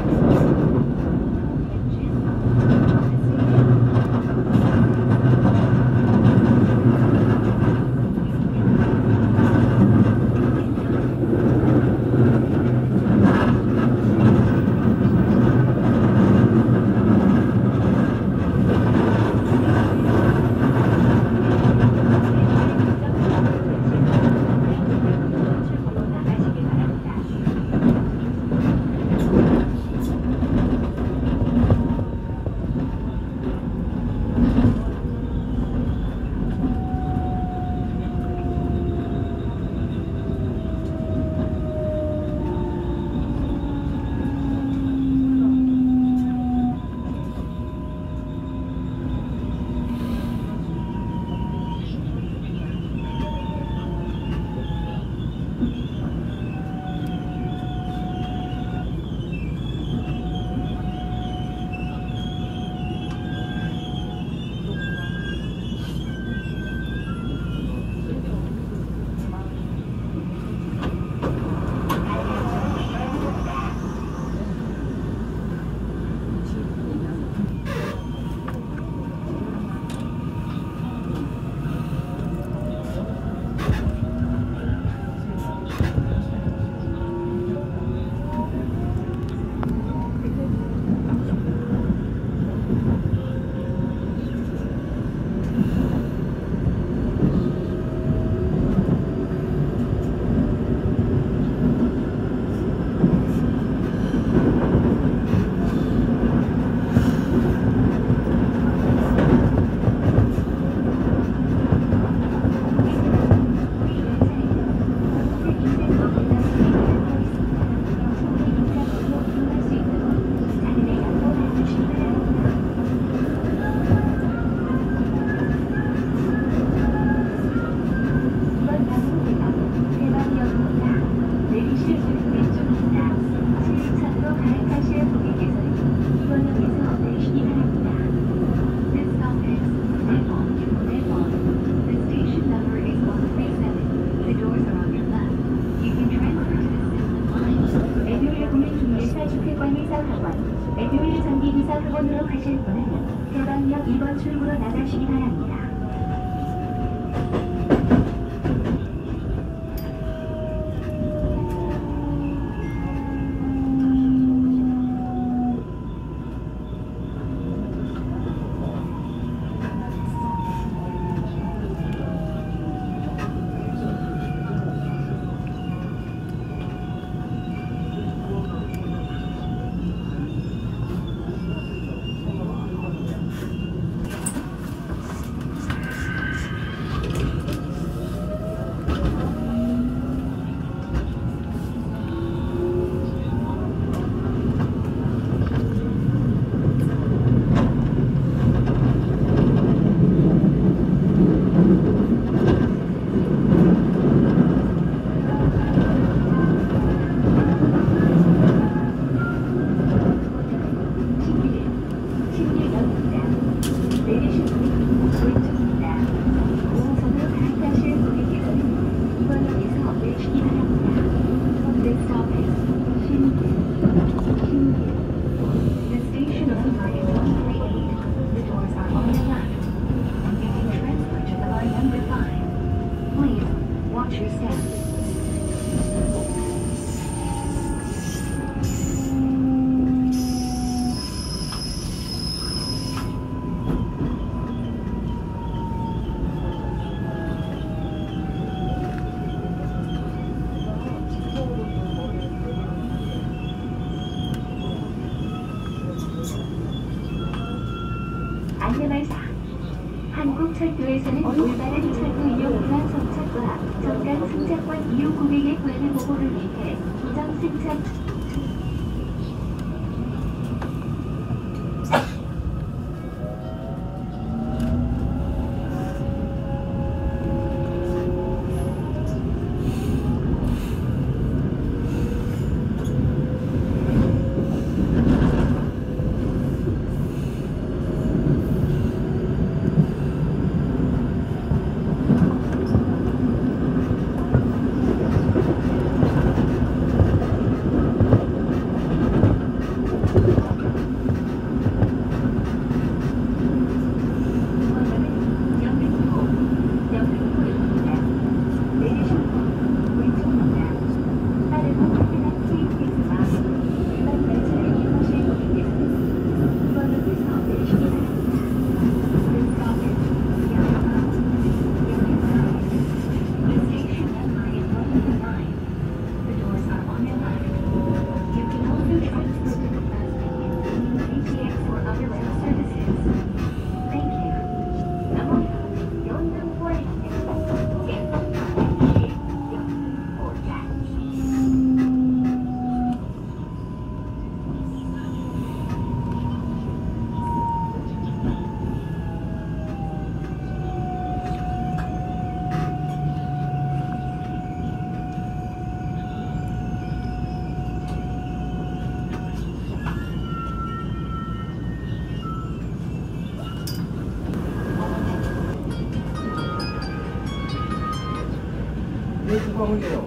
학원으로 가실 분은 대방역 이 번 출구로 나가시기 바랍니다. 한국철도에서는 올바른 철도 이용 운항 정착과 정당 승차권 이용 고객의 권리 보호를 위해 부정 승차 다운이에요.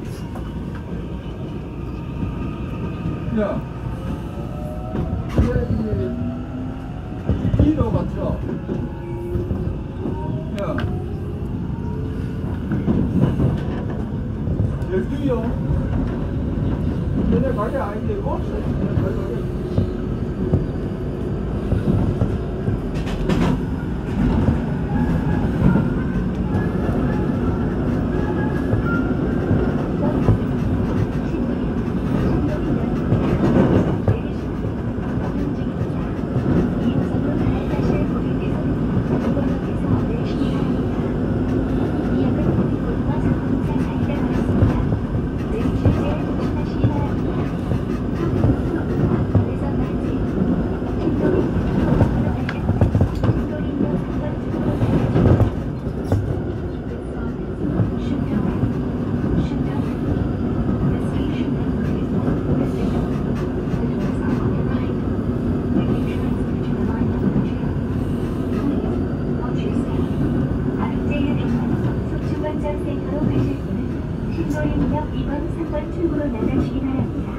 야, 이게 이로 맞죠? 야, 열두요. 얘네 가게 아닌데 이거? 속주관장센터로 가실 분은 신도림역 이 번, 삼 번 출구로 나가시기 바랍니다.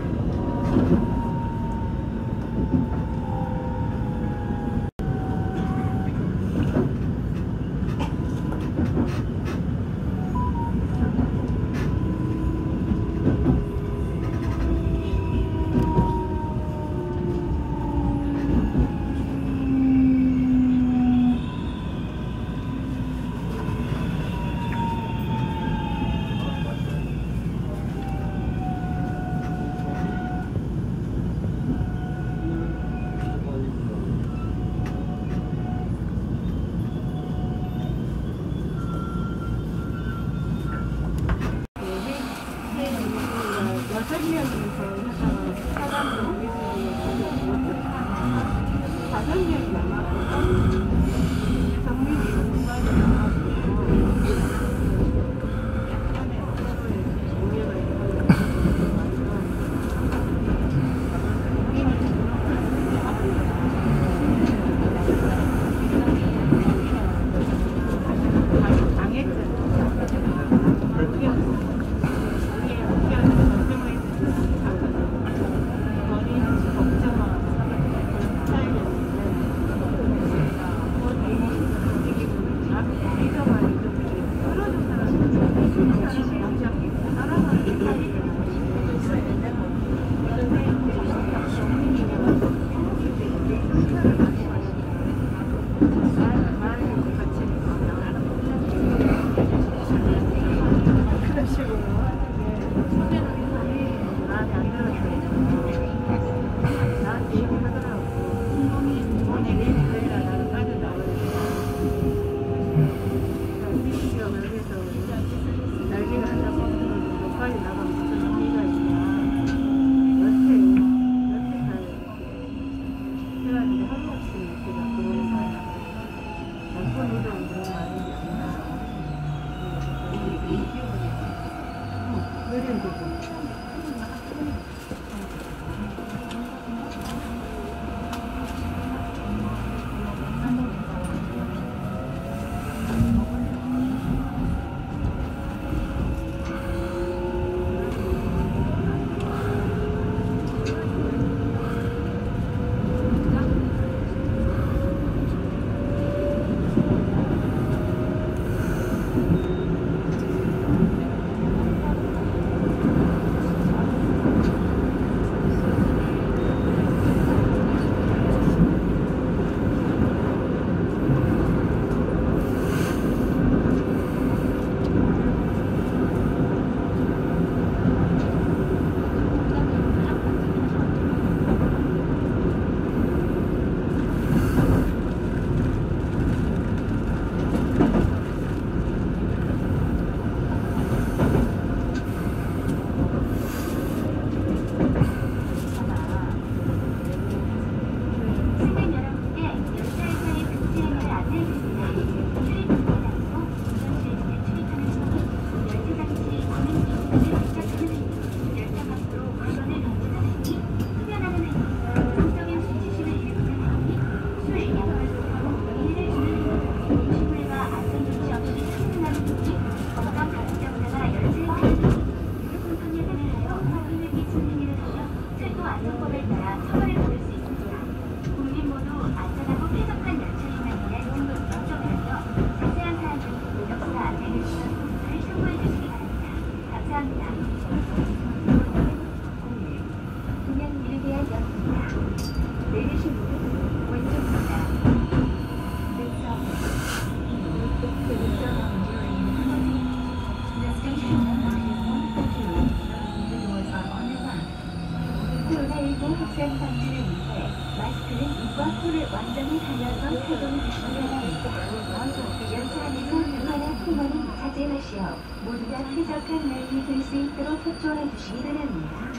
코로나십구 확산 방지를 위해 마스크는 입과 코를 완전히 가려서 착용해 주시기 바랍니다. 열차 안에서 대화나 통화는 자제하시어 모두가 쾌적한 여행이 될 수 있도록 협조해 주시기 바랍니다.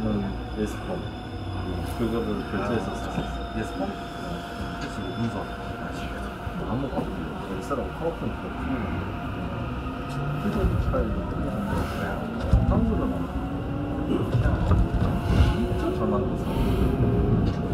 아니면은 예스펌. 그거를 결제했었어. 예스펌? 그치, 문서. 아무것도 없고 엑셀하고 파워포인트 풀리는데 필드 파일도 풀리는데 한글은 안 진짜 잘 만들었어.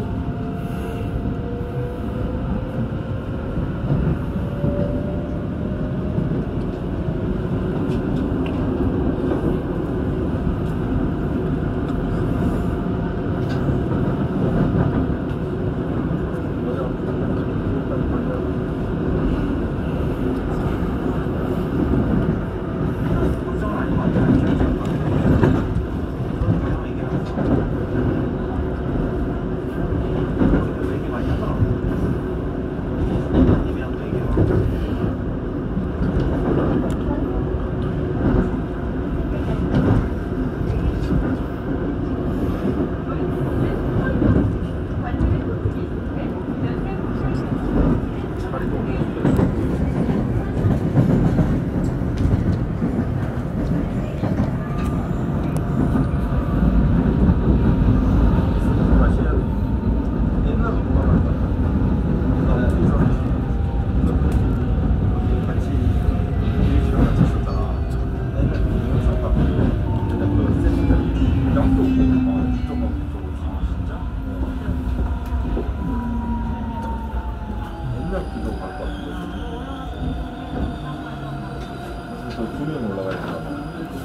두명 올라가야 되나 봐.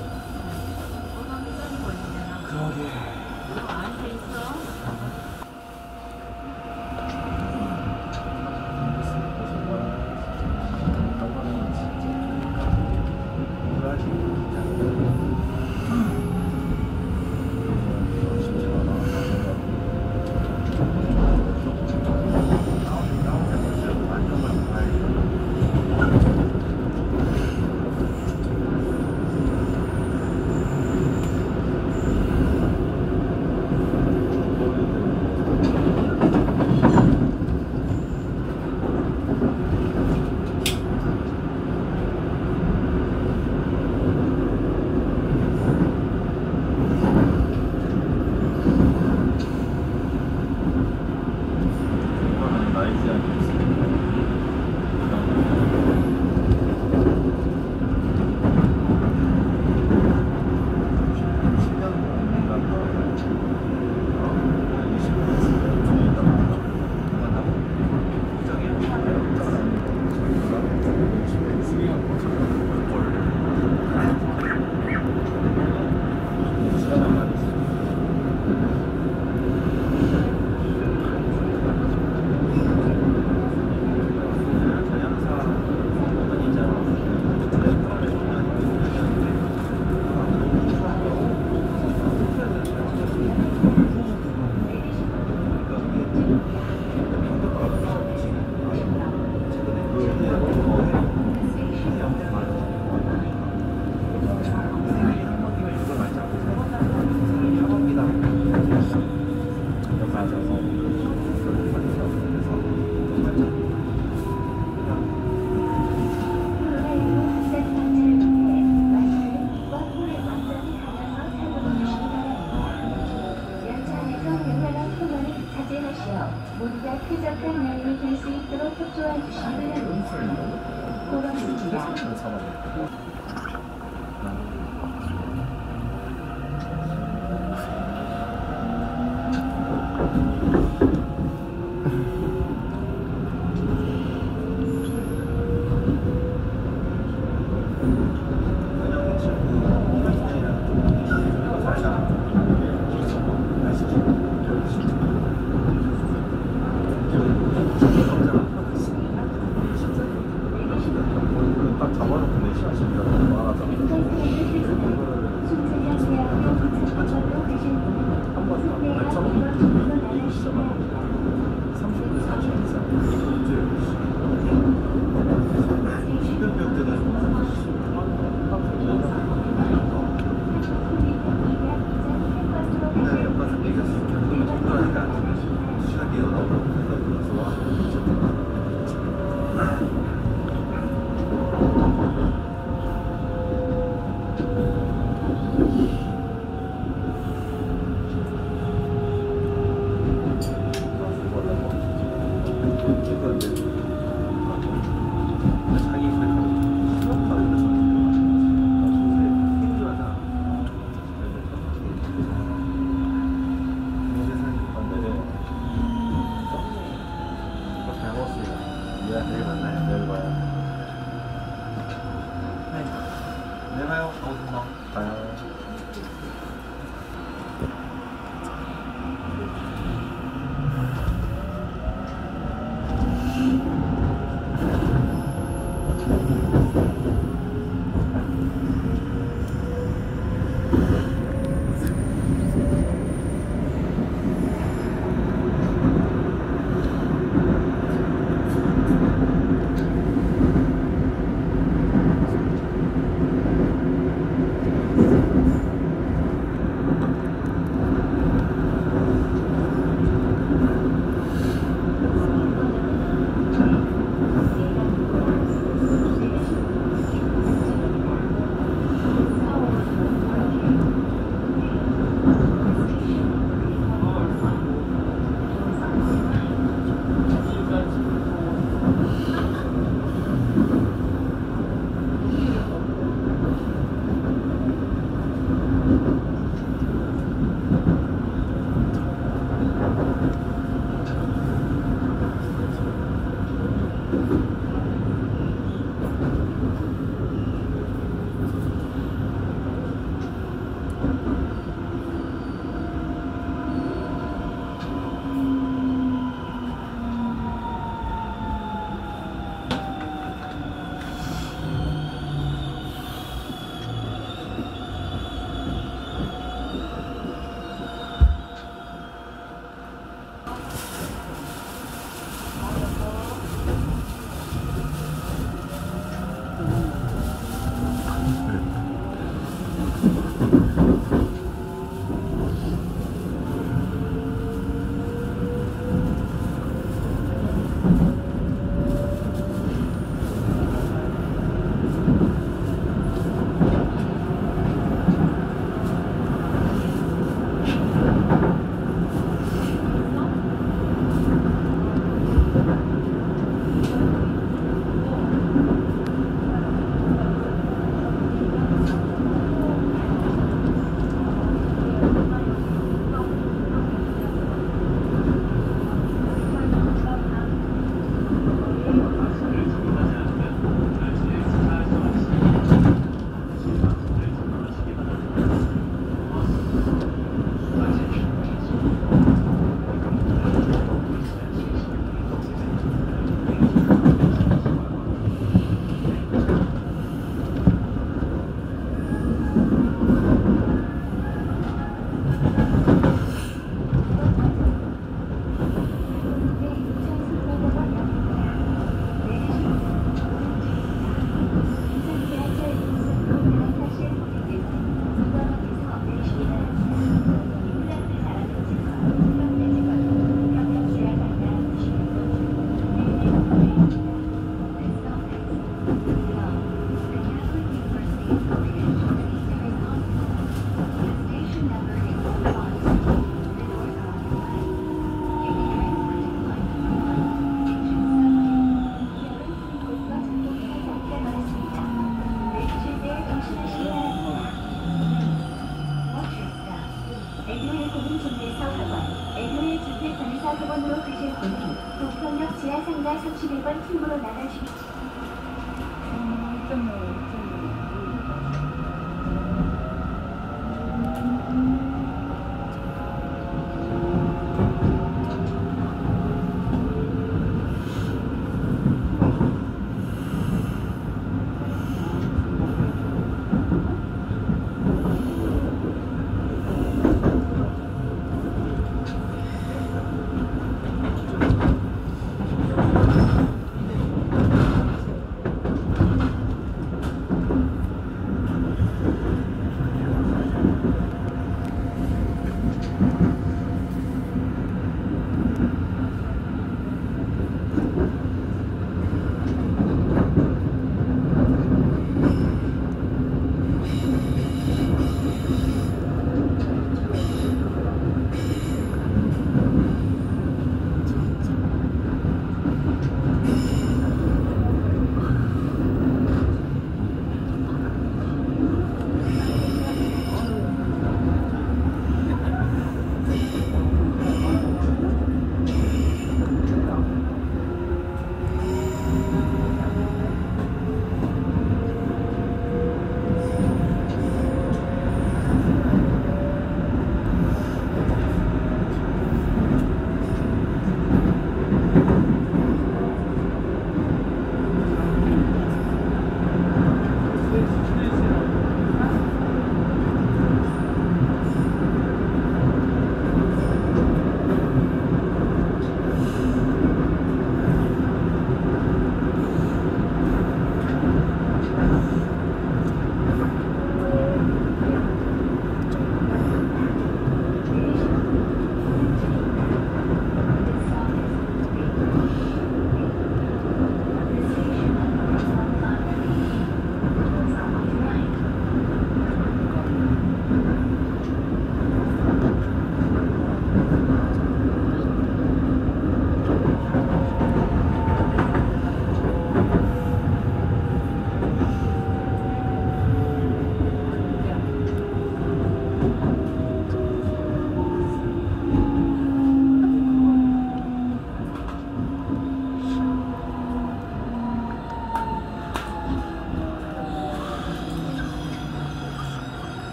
모두가 쾌적한 여행이 될 수 있도록 협조해 주시기 고맙습니다. 딱 잡아놓고 내 시간 진짜 너무 많아서 한번 딱 발차고 이거 시작하고 중대서 학원, 에그릴 주택관리사 학원으로 가실 분은 도평역 지하상가 삼십일 번 출구로 나가시기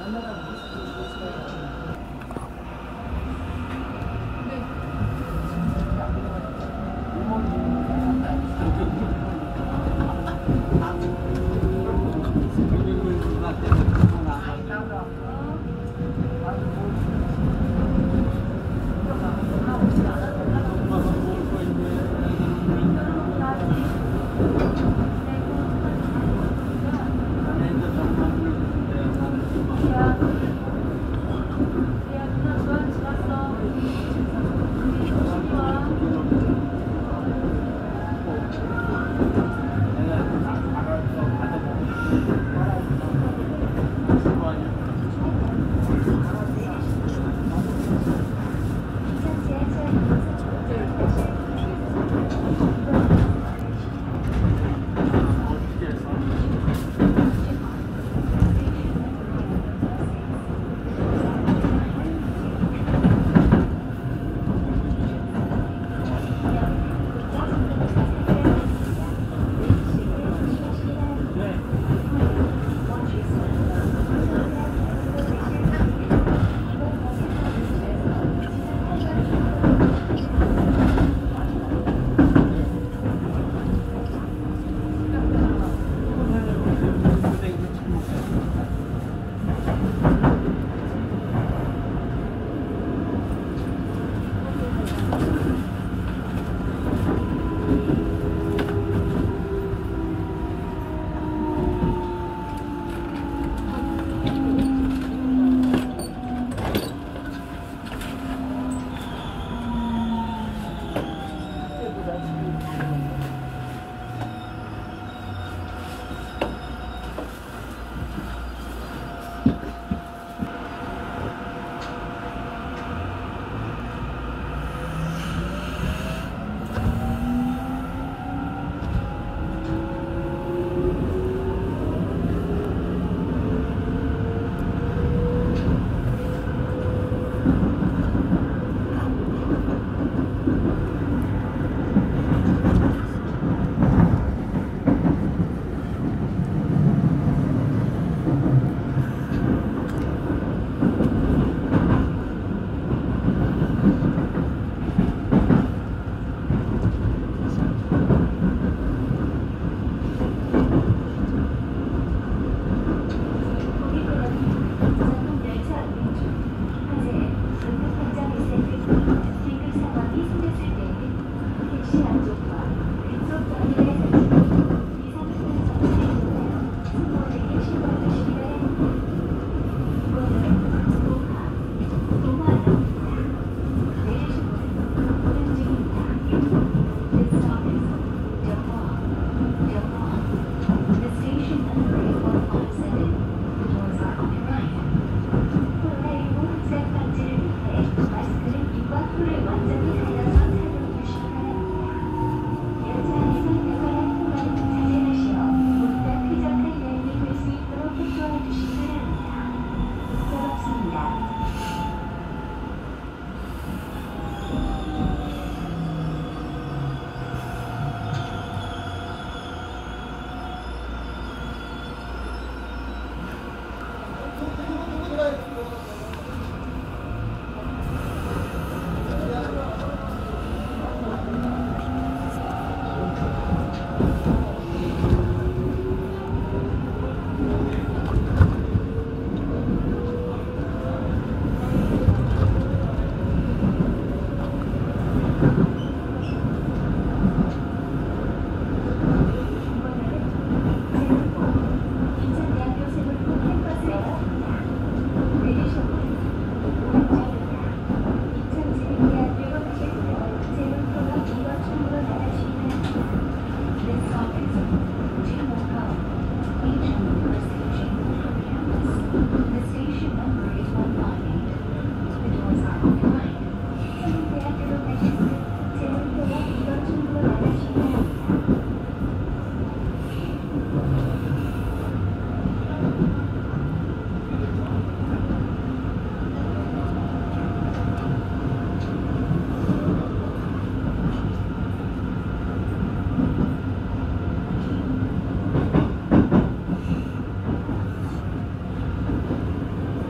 네,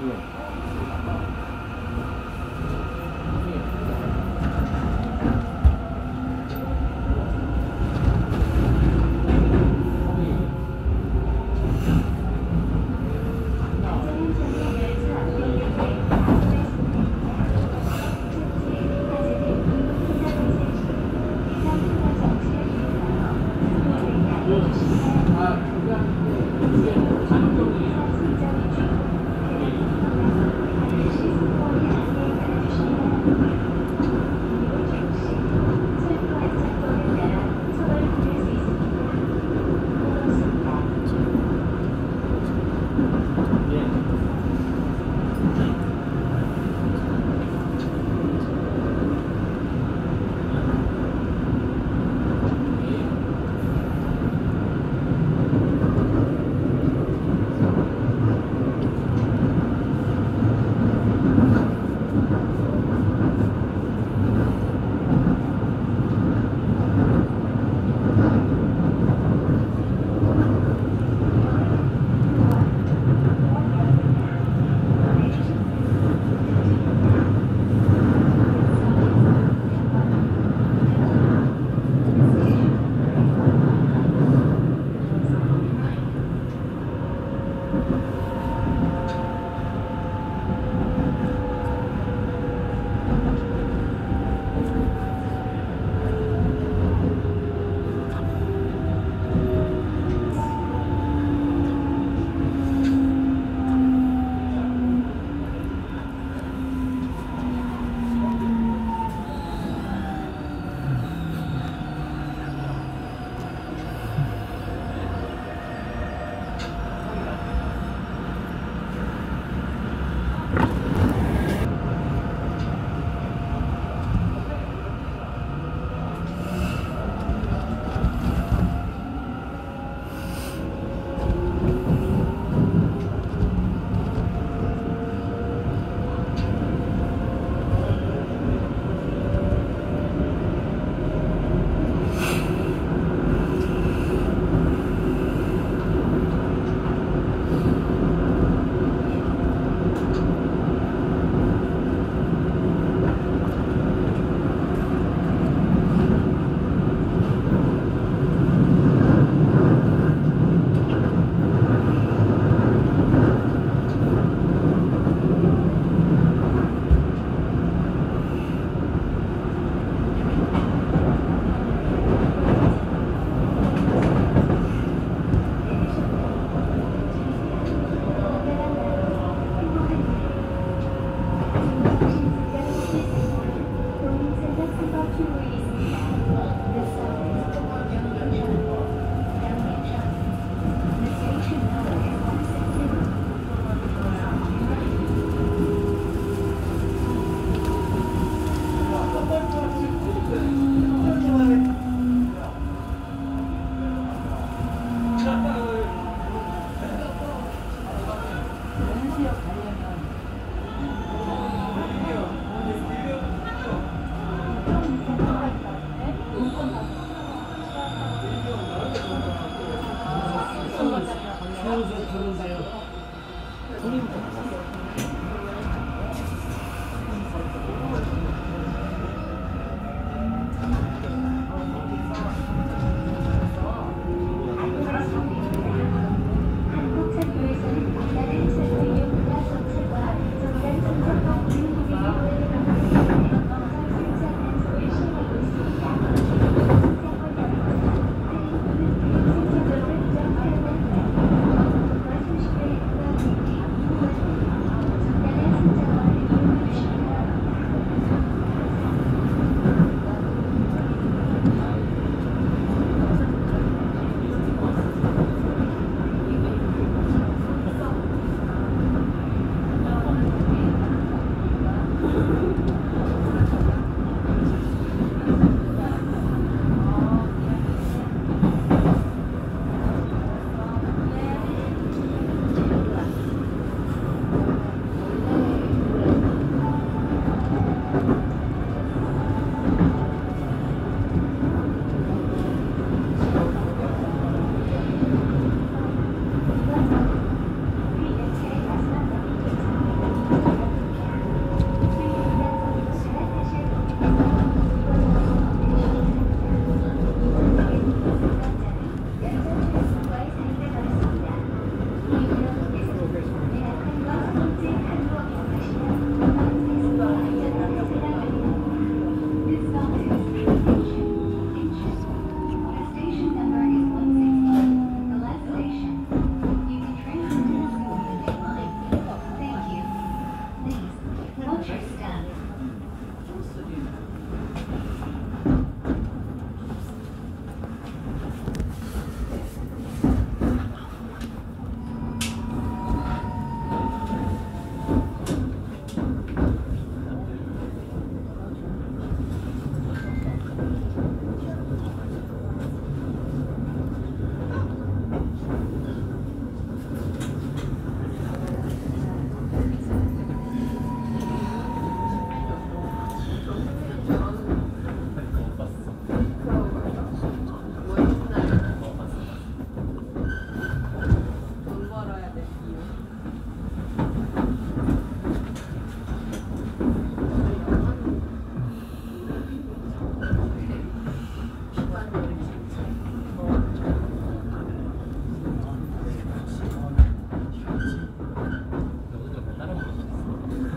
아, 그냥 이게 장점이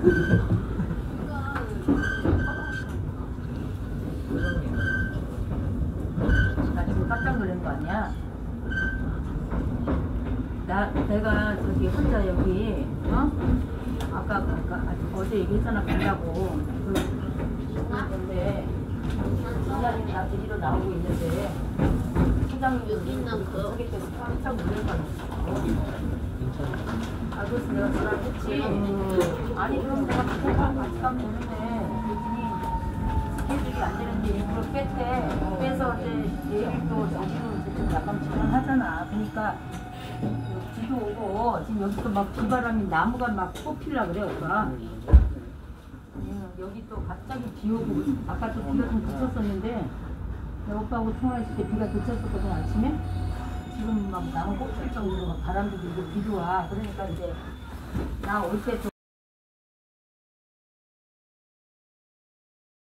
나 지금 깜짝 놀란 거 아니야? 나, 내가 저기 혼자 여기, 어? 아까, 아까, 어제 얘기했잖아, 간다고. 그, 그런데, 부장님이 나 데리러 나오고 있는데, 부장님이 여기 있는 그, 하기 때문에 깜짝 놀란 거 아니야? 아, 그래서 내가 전화를 했지. 아니, 그럼 내가 부장님 같이 가면 되는데, 그랬더니, 스케줄이 안 되는데, 일부러 뺐대. 빼서 이제, 얘를 또 저기로 이제 좀 약간 전환하잖아. 그러니까, 그 비도 오고, 지금 여기 또 막 비바람이 나무가 막 뽑히려 그래, 오빠. 음, 여기 또 갑자기 비 오고, 아까 또 비가 좀 그쳤었는데, 내가 오빠하고 통화했을 때 비가 그쳤었거든, 아침에. 지금 막 나무 뽑힐 정도로 막 바람도 불고 비도 와. 그러니까 이제, 나 올 때 좀